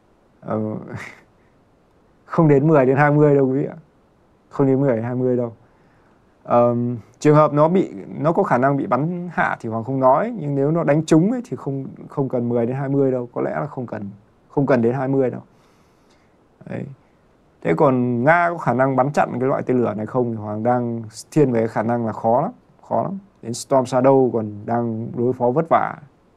Không đến 10 đến 20 đâu quý vị ạ. Không đến 10 đến 20 đâu. Trường hợp nó có khả năng bị bắn hạ thì Hoàng không nói, nhưng nếu nó đánh trúng ấy thì không cần 10 đến 20 đâu, có lẽ là không cần đến 20 đâu. Đấy. Thế còn Nga có khả năng bắn chặn cái loại tên lửa này không thì Hoàng đang thiên về cái khả năng là khó lắm. Đến Storm Shadow còn đang đối phó vất vả.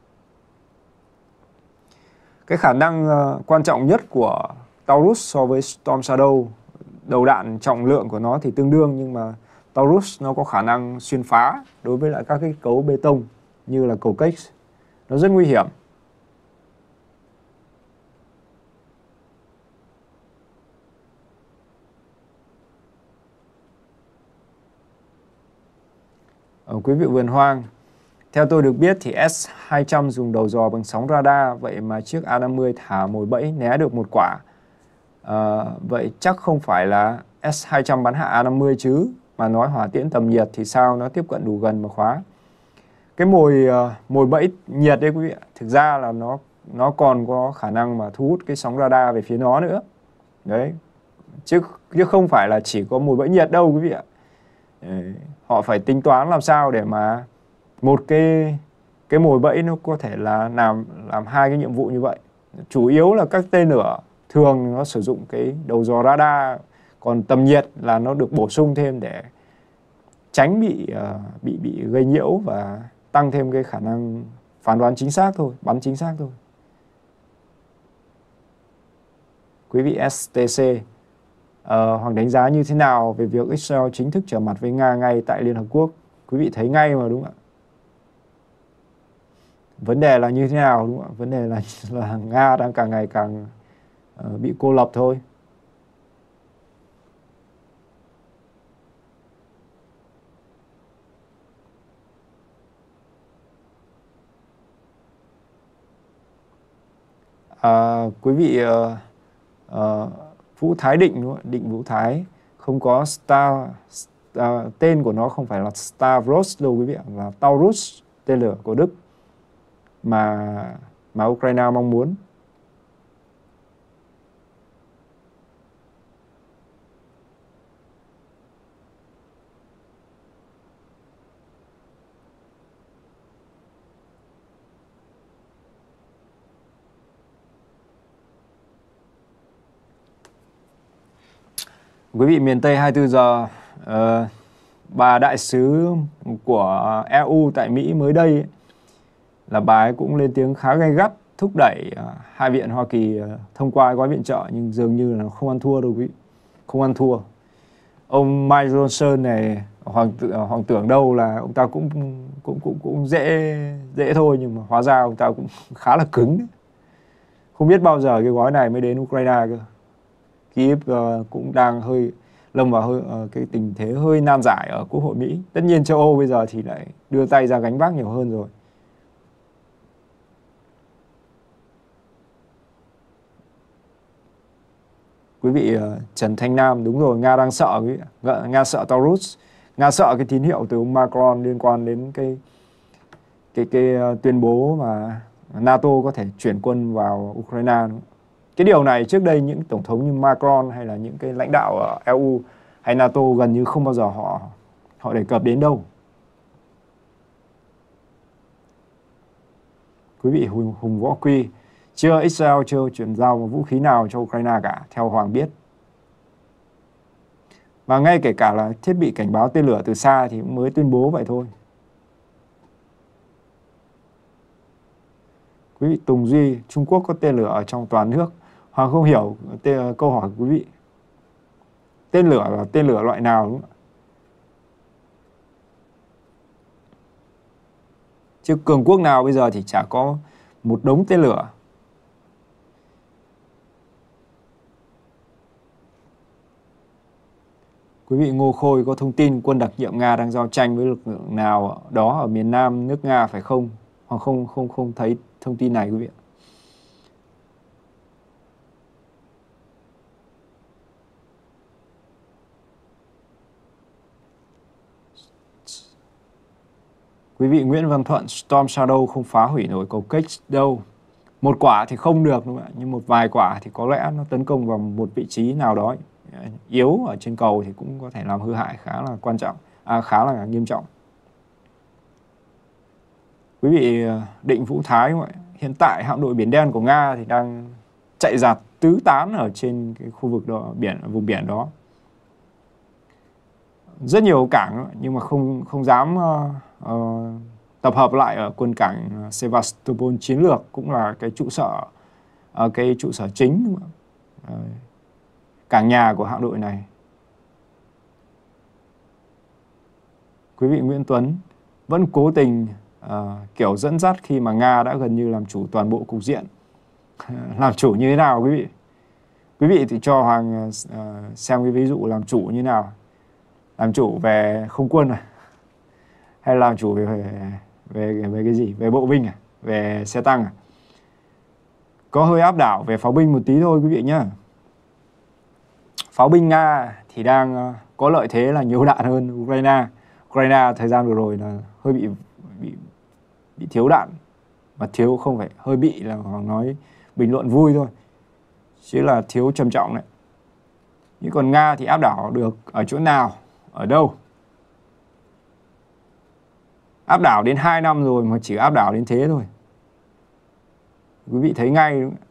Cái khả năng quan trọng nhất của Taurus so với Storm Shadow, đầu đạn trọng lượng của nó thì tương đương, nhưng mà Taurus nó có khả năng xuyên phá đối với lại các cái cấu bê tông như là cầu cách. Nó rất nguy hiểm. Quý vị vườn hoang, theo tôi được biết thì S-200 dùng đầu dò bằng sóng radar, vậy mà chiếc A-50 thả mồi bẫy né được một quả. Vậy chắc không phải là S-200 bắn hạ A-50 chứ, mà nói hỏa tiễn tầm nhiệt thì sao nó tiếp cận đủ gần mà khóa. Cái mồi bẫy nhiệt đấy quý vị ạ, thực ra là nó còn có khả năng mà thu hút cái sóng radar về phía nó nữa. Đấy, chứ không phải là chỉ có mồi bẫy nhiệt đâu quý vị ạ. Đấy, họ phải tính toán làm sao để mà một cái mồi bẫy nó có thể là làm hai cái nhiệm vụ như vậy. Chủ yếu là các tên lửa thường nó sử dụng cái đầu dò radar, còn tầm nhiệt là nó được bổ sung thêm để tránh bị gây nhiễu và tăng thêm cái khả năng phán đoán chính xác thôi, bắn chính xác thôi. Quý vị STC, Hoàng đánh giá như thế nào về việc Israel chính thức trở mặt với Nga ngay tại Liên Hợp Quốc? Quý vị thấy ngay mà đúng không ạ? Vấn đề là như thế nào đúng không ạ? Vấn đề là Nga đang càng ngày càng bị cô lập thôi. Quý vị Vũ Thái Định đúng không? Định Vũ Thái không có tên của nó không phải là Stavros đâu quý vị ạ, là Taurus, tên lửa của Đức mà Ukraine mong muốn. Quý vị miền Tây 24 giờ, bà đại sứ của EU tại Mỹ mới đây ấy, là bà ấy cũng lên tiếng khá gay gắt thúc đẩy Hai viện Hoa Kỳ thông qua gói viện trợ, nhưng dường như là không ăn thua đâu quý vị, không ăn thua. Ông Mike Johnson này, Hoàng tưởng đâu là ông ta cũng dễ thôi, nhưng mà hóa ra ông ta cũng khá là cứng. Không biết bao giờ cái gói này mới đến Ukraine cơ. Kyiv cũng đang lâm vào cái tình thế hơi nan giải ở Quốc hội Mỹ. Tất nhiên châu Âu bây giờ thì lại đưa tay ra gánh vác nhiều hơn rồi. Quý vị Trần Thanh Nam, đúng rồi, Nga đang sợ quý vị. Nga sợ Taurus. Nga sợ cái tín hiệu từ ông Macron liên quan đến cái tuyên bố mà NATO có thể chuyển quân vào Ukraine. Cái điều này trước đây những tổng thống như Macron hay là những cái lãnh đạo ở EU hay NATO gần như không bao giờ họ đề cập đến đâu. Quý vị Hùng Võ Quy, Israel chưa chuyển giao một vũ khí nào cho Ukraine cả, theo Hoàng biết. Và ngay kể cả là thiết bị cảnh báo tên lửa từ xa thì cũng mới tuyên bố vậy thôi. Quý vị Tùng Duy, Trung Quốc có tên lửa ở trong toàn nước. Hoàng không hiểu câu hỏi của quý vị. Tên lửa là tên lửa loại nào đúng không? Chứ cường quốc nào bây giờ thì chả có một đống tên lửa. Quý vị Ngô Khôi có thông tin quân đặc nhiệm Nga đang giao tranh với lực lượng nào đó ở miền Nam nước Nga phải không? Hoặc không thấy thông tin này quý vị ạ. Quý vị Nguyễn Văn Thuận, Storm Shadow không phá hủy nổi cầu kích đâu. Một quả thì không được đúng không ạ? Nhưng một vài quả thì có lẽ nó tấn công vào một vị trí nào đó yếu ở trên cầu thì cũng có thể làm hư hại khá là quan trọng, khá là nghiêm trọng. Quý vị Định Vũ Thái đúng không ạ? Hiện tại hạm đội Biển Đen của Nga thì đang chạy dạt tứ tán ở trên cái khu vực đó, vùng biển đó. Rất nhiều cảng nhưng mà không dám tập hợp lại ở quần cảng Sevastopol chiến lược, cũng là cái trụ sở chính đúng không? Cảng nhà của hạm đội này. Quý vị Nguyễn Tuấn vẫn cố tình kiểu dẫn dắt khi mà Nga đã gần như làm chủ toàn bộ cục diện. Làm chủ như thế nào quý vị? Quý vị thì cho Hoàng xem cái ví dụ làm chủ như thế nào. Làm chủ về không quân à? Hay làm chủ về cái gì? Về bộ binh à? Về xe tăng à? Có hơi áp đảo về pháo binh một tí thôi quý vị nhé. Pháo binh Nga thì đang có lợi thế là nhiều đạn hơn Ukraine. Ukraine thời gian vừa rồi là hơi bị thiếu đạn. Mà thiếu không phải hơi bị, là Hoàng nói bình luận vui thôi, chứ là thiếu trầm trọng đấy. Nhưng còn Nga thì áp đảo được ở chỗ nào, ở đâu? Áp đảo đến 2 năm rồi mà chỉ áp đảo đến thế thôi. Quý vị thấy ngay đúng không?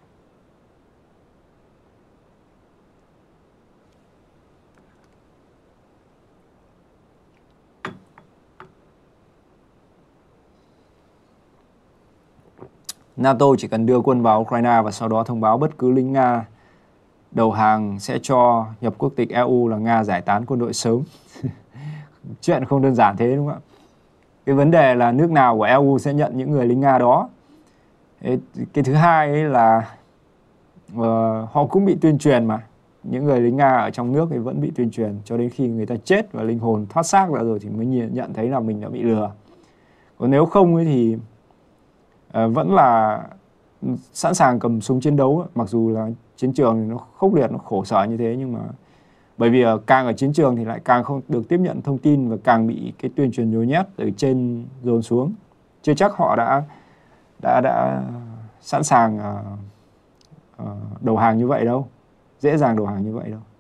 NATO chỉ cần đưa quân vào Ukraine và sau đó thông báo bất cứ lính Nga đầu hàng sẽ cho nhập quốc tịch EU là Nga giải tán quân đội sớm. Chuyện không đơn giản thế đúng không ạ? Cái vấn đề là nước nào của EU sẽ nhận những người lính Nga đó. Cái thứ hai ấy là họ cũng bị tuyên truyền mà. Những người lính Nga ở trong nước thì vẫn bị tuyên truyền cho đến khi người ta chết và linh hồn thoát xác ra rồi thì mới nhận thấy là mình đã bị lừa. Còn nếu không ấy thì vẫn là sẵn sàng cầm súng chiến đấu. Mặc dù là chiến trường thì nó khốc liệt, nó khổ sở như thế, nhưng mà bởi vì càng ở chiến trường thì lại càng không được tiếp nhận thông tin và càng bị cái tuyên truyền nhồi nhét từ trên dồn xuống. Chưa chắc họ đã sẵn sàng đầu hàng như vậy đâu, dễ dàng đầu hàng như vậy đâu.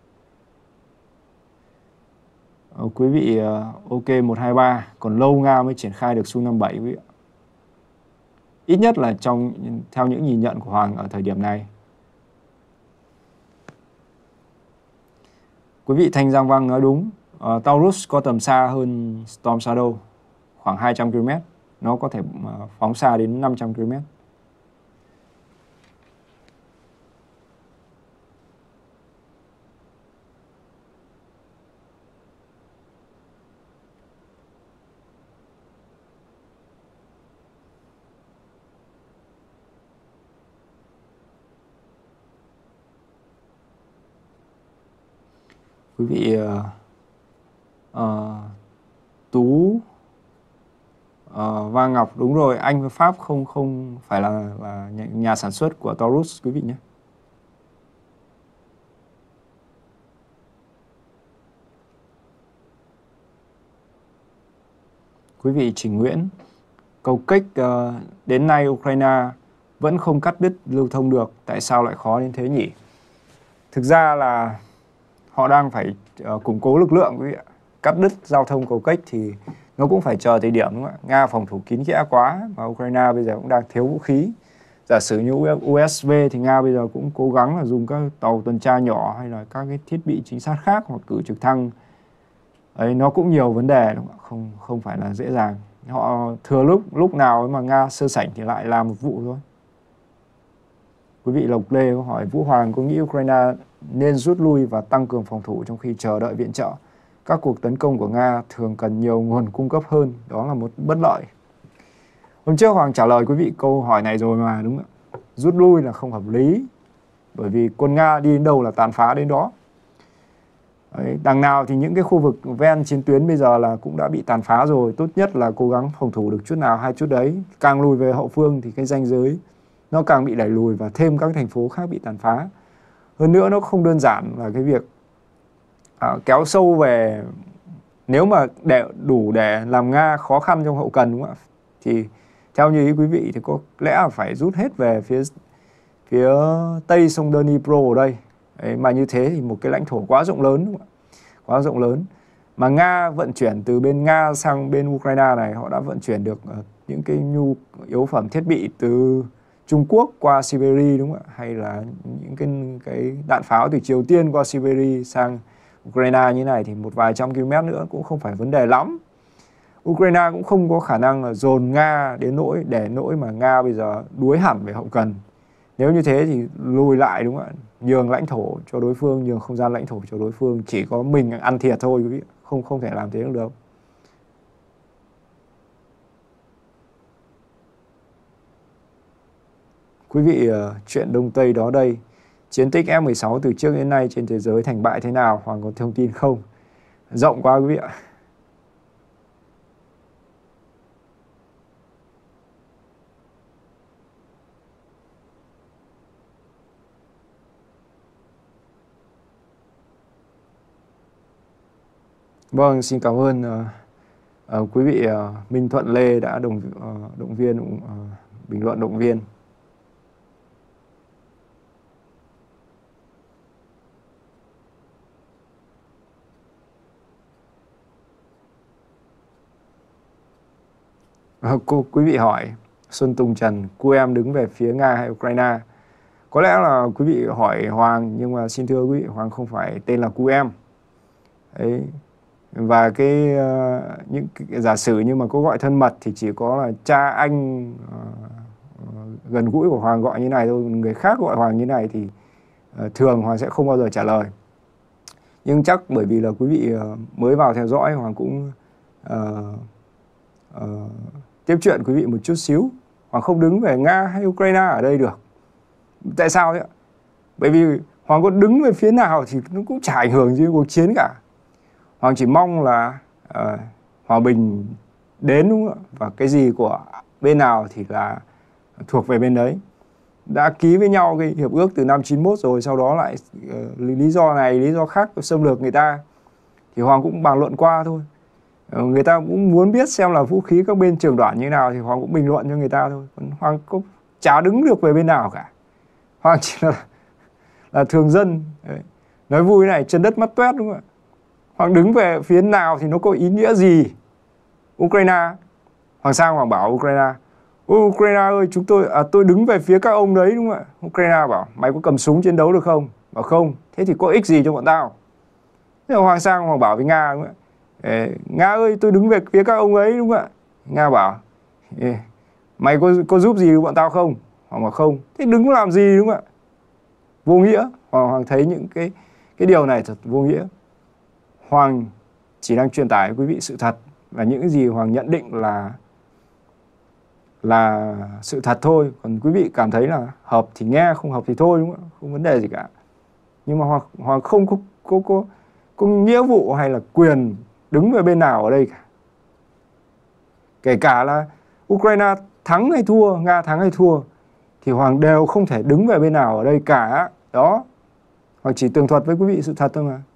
Quý vị OK 123, còn lâu Nga mới triển khai được Su-57 quý vị. Ít nhất là theo những nhìn nhận của Hoàng ở thời điểm này. Quý vị Thanh Giang Văn nói đúng, Taurus có tầm xa hơn Storm Shadow khoảng 200 km. Nó có thể phóng xa đến 500 km. Quý vị Tú Và Ngọc, đúng rồi, Anh và Pháp không phải là nhà sản xuất của Taurus quý vị nhé. Quý vị Trình Nguyễn, cầu kích đến nay Ukraine vẫn không cắt đứt lưu thông được, tại sao lại khó đến thế nhỉ? Thực ra là họ đang phải củng cố lực lượng quý vị ạ. Cắt đứt giao thông cầu kích thì nó cũng phải chờ thời điểm đúng không ạ? Nga phòng thủ kín kẽ quá và Ukraine bây giờ cũng đang thiếu vũ khí. Giả sử như USV thì Nga bây giờ cũng cố gắng là dùng các tàu tuần tra nhỏ hay là các cái thiết bị trinh sát khác hoặc cử trực thăng. Ấy, nó cũng nhiều vấn đề đúng không? Không phải là dễ dàng. Họ thừa lúc nào mà Nga sơ sảnh thì lại làm một vụ thôi. Quý vị Lộc Lê có hỏi Vũ Hoàng có nghĩ Ukraine nên rút lui và tăng cường phòng thủ trong khi chờ đợi viện trợ? Các cuộc tấn công của Nga thường cần nhiều nguồn cung cấp hơn, đó là một bất lợi. Hôm trước Hoàng trả lời quý vị câu hỏi này rồi mà đúng không ạ? Rút lui là không hợp lý, bởi vì quân Nga đi đến đâu là tàn phá đến đó. Đấy, đằng nào thì những cái khu vực ven chiến tuyến bây giờ là cũng đã bị tàn phá rồi. Tốt nhất là cố gắng phòng thủ được chút nào hay chút đấy. Càng lùi về hậu phương thì cái ranh giới nó càng bị đẩy lùi và thêm các thành phố khác bị tàn phá. Hơn nữa nó không đơn giản là cái việc kéo sâu về nếu mà đủ để làm Nga khó khăn trong hậu cần, đúng không ạ, thì theo như ý quý vị thì có lẽ là phải rút hết về phía tây sông Dnipro ở đây. Đấy, mà như thế thì một cái lãnh thổ quá rộng lớn, đúng không ạ? Quá rộng lớn. Mà Nga vận chuyển từ bên Nga sang bên Ukraine này, họ đã vận chuyển được những cái nhu yếu phẩm thiết bị từ Trung Quốc qua Siberia, đúng không ạ? Hay là những cái đạn pháo từ Triều Tiên qua Siberia sang Ukraine như này thì một vài trăm km nữa cũng không phải vấn đề lắm. Ukraine cũng không có khả năng là dồn Nga đến nỗi mà Nga bây giờ đuối hẳn về hậu cần. Nếu như thế thì lùi lại, đúng không ạ? Nhường lãnh thổ cho đối phương, nhường không gian lãnh thổ cho đối phương, chỉ có mình ăn thiệt thôi quý vị, không thể làm thế được đâu. Quý vị, chuyện Đông Tây đó đây. Chiến tích F-16 từ trước đến nay trên thế giới thành bại thế nào? Hoàng có thông tin không? Rộng quá quý vị ạ. Vâng, xin cảm ơn quý vị Minh Thuận Lê đã động viên, bình luận động viên. Quý vị hỏi Xuân Tùng Trần, cô em đứng về phía Nga hay Ukraine? Có lẽ là quý vị hỏi Hoàng, nhưng mà xin thưa quý vị, Hoàng không phải tên là cô em. Đấy. Và những cái giả sử như mà có gọi thân mật thì chỉ có là cha anh gần gũi của Hoàng gọi như này thôi. Người khác gọi Hoàng như này thì thường Hoàng sẽ không bao giờ trả lời. Nhưng chắc bởi vì là quý vị mới vào theo dõi, Hoàng cũng tiếp chuyện quý vị một chút xíu. Hoàng không đứng về Nga hay Ukraine ở đây được. Tại sao thế ạ? Bởi vì Hoàng có đứng về phía nào thì nó cũng chả ảnh hưởng gì đến cuộc chiến cả. Hoàng chỉ mong là hòa bình đến, đúng không ạ? Và cái gì của bên nào thì là thuộc về bên đấy. Đã ký với nhau cái hiệp ước từ năm 91 rồi, sau đó lại lý do này, lý do khác xâm lược người ta. Thì Hoàng cũng bàn luận qua thôi. Người ta cũng muốn biết xem là vũ khí các bên trường đoản như nào thì Hoàng cũng bình luận cho người ta thôi. Còn Hoàng cũng chả đứng được về bên nào cả. Hoàng chỉ là thường dân. Đấy. Nói vui này, chân đất mắt toét, đúng không ạ? Hoàng đứng về phía nào thì nó có ý nghĩa gì? Ukraine. Hoàng sang Hoàng bảo Ukraine, Ukraine ơi, tôi đứng về phía các ông đấy, đúng không ạ? Ukraine bảo, mày có cầm súng chiến đấu được không? Bảo không. Thế thì có ích gì cho bọn tao? Thế là Hoàng sang Hoàng bảo với Nga, đúng không ạ? Nga ơi, tôi đứng về phía các ông ấy, đúng không ạ? Nga bảo, mày có giúp gì bọn tao không? Hoàng bảo không. Thế đứng làm gì, đúng không ạ? Vô nghĩa. Hoàng thấy những cái điều này thật vô nghĩa. Hoàng chỉ đang truyền tải với quý vị sự thật, và những cái gì Hoàng nhận định là sự thật thôi. Còn quý vị cảm thấy là hợp thì nghe, không hợp thì thôi, đúng không ạ? Không vấn đề gì cả. Nhưng mà Hoàng không có nghĩa vụ hay là quyền đứng về bên nào ở đây cả. Kể cả là Ukraine thắng hay thua, Nga thắng hay thua, thì Hoàng đều không thể đứng về bên nào ở đây cả. Đó. Hoàng chỉ tường thuật với quý vị sự thật thôi mà.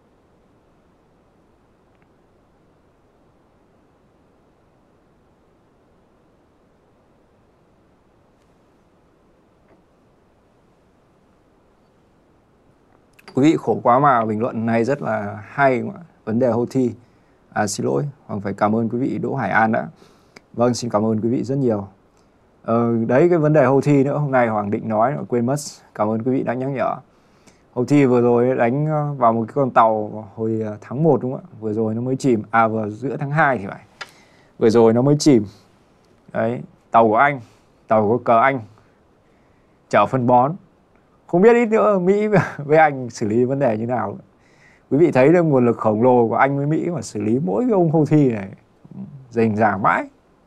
Quý vị khổ quá mà bình luận này rất là hay. Vấn đề Houthi. Xin lỗi, Hoàng phải cảm ơn quý vị Đỗ Hải An đã. Vâng, xin cảm ơn quý vị rất nhiều. Đấy, cái vấn đề Houthi nữa, hôm nay Hoàng định nói, quên mất. Cảm ơn quý vị đã nhắc nhở. Houthi vừa rồi đánh vào một cái con tàu hồi tháng 1, đúng không ạ? Vừa rồi nó mới chìm, vừa giữa tháng 2 thì phải. Vừa rồi nó mới chìm. Đấy, tàu của Anh, tàu có cờ Anh, chở phân bón. Không biết ít nữa Mỹ với Anh xử lý vấn đề như nào. Quý vị thấy được nguồn lực khổng lồ của Anh với Mỹ mà xử lý mỗi cái ông Houthi này rành ràng mãi.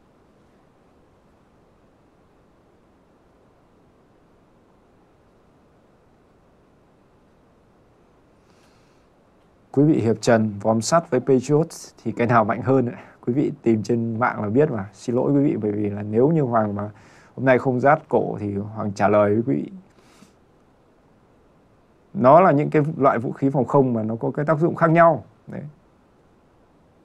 Quý vị hiệp trần vòm sắt với Patriot thì cái nào mạnh hơn ấy? Quý vị tìm trên mạng là biết mà. Xin lỗi quý vị, bởi vì là nếu như Hoàng mà hôm nay không rát cổ thì Hoàng trả lời với quý vị. Nó là những cái loại vũ khí phòng không mà nó có cái tác dụng khác nhau. Đấy.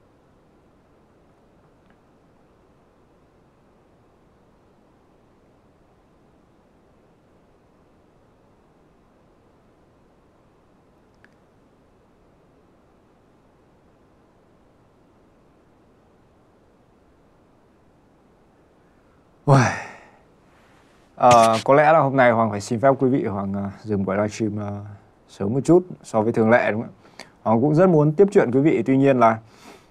Có lẽ là hôm nay Hoàng phải xin phép quý vị Hoàng dừng buổi livestream sớm một chút so với thường lệ, đúng không ạ? Hoàng cũng rất muốn tiếp chuyện quý vị, tuy nhiên là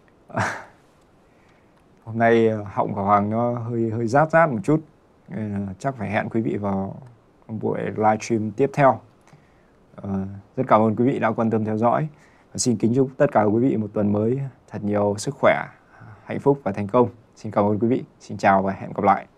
hôm nay họng của Hoàng nó hơi rát một chút, nên là chắc phải hẹn quý vị vào buổi livestream tiếp theo. Rất cảm ơn quý vị đã quan tâm theo dõi và xin kính chúc tất cả quý vị một tuần mới thật nhiều sức khỏe, hạnh phúc và thành công. Xin cảm ơn quý vị. Xin chào và hẹn gặp lại.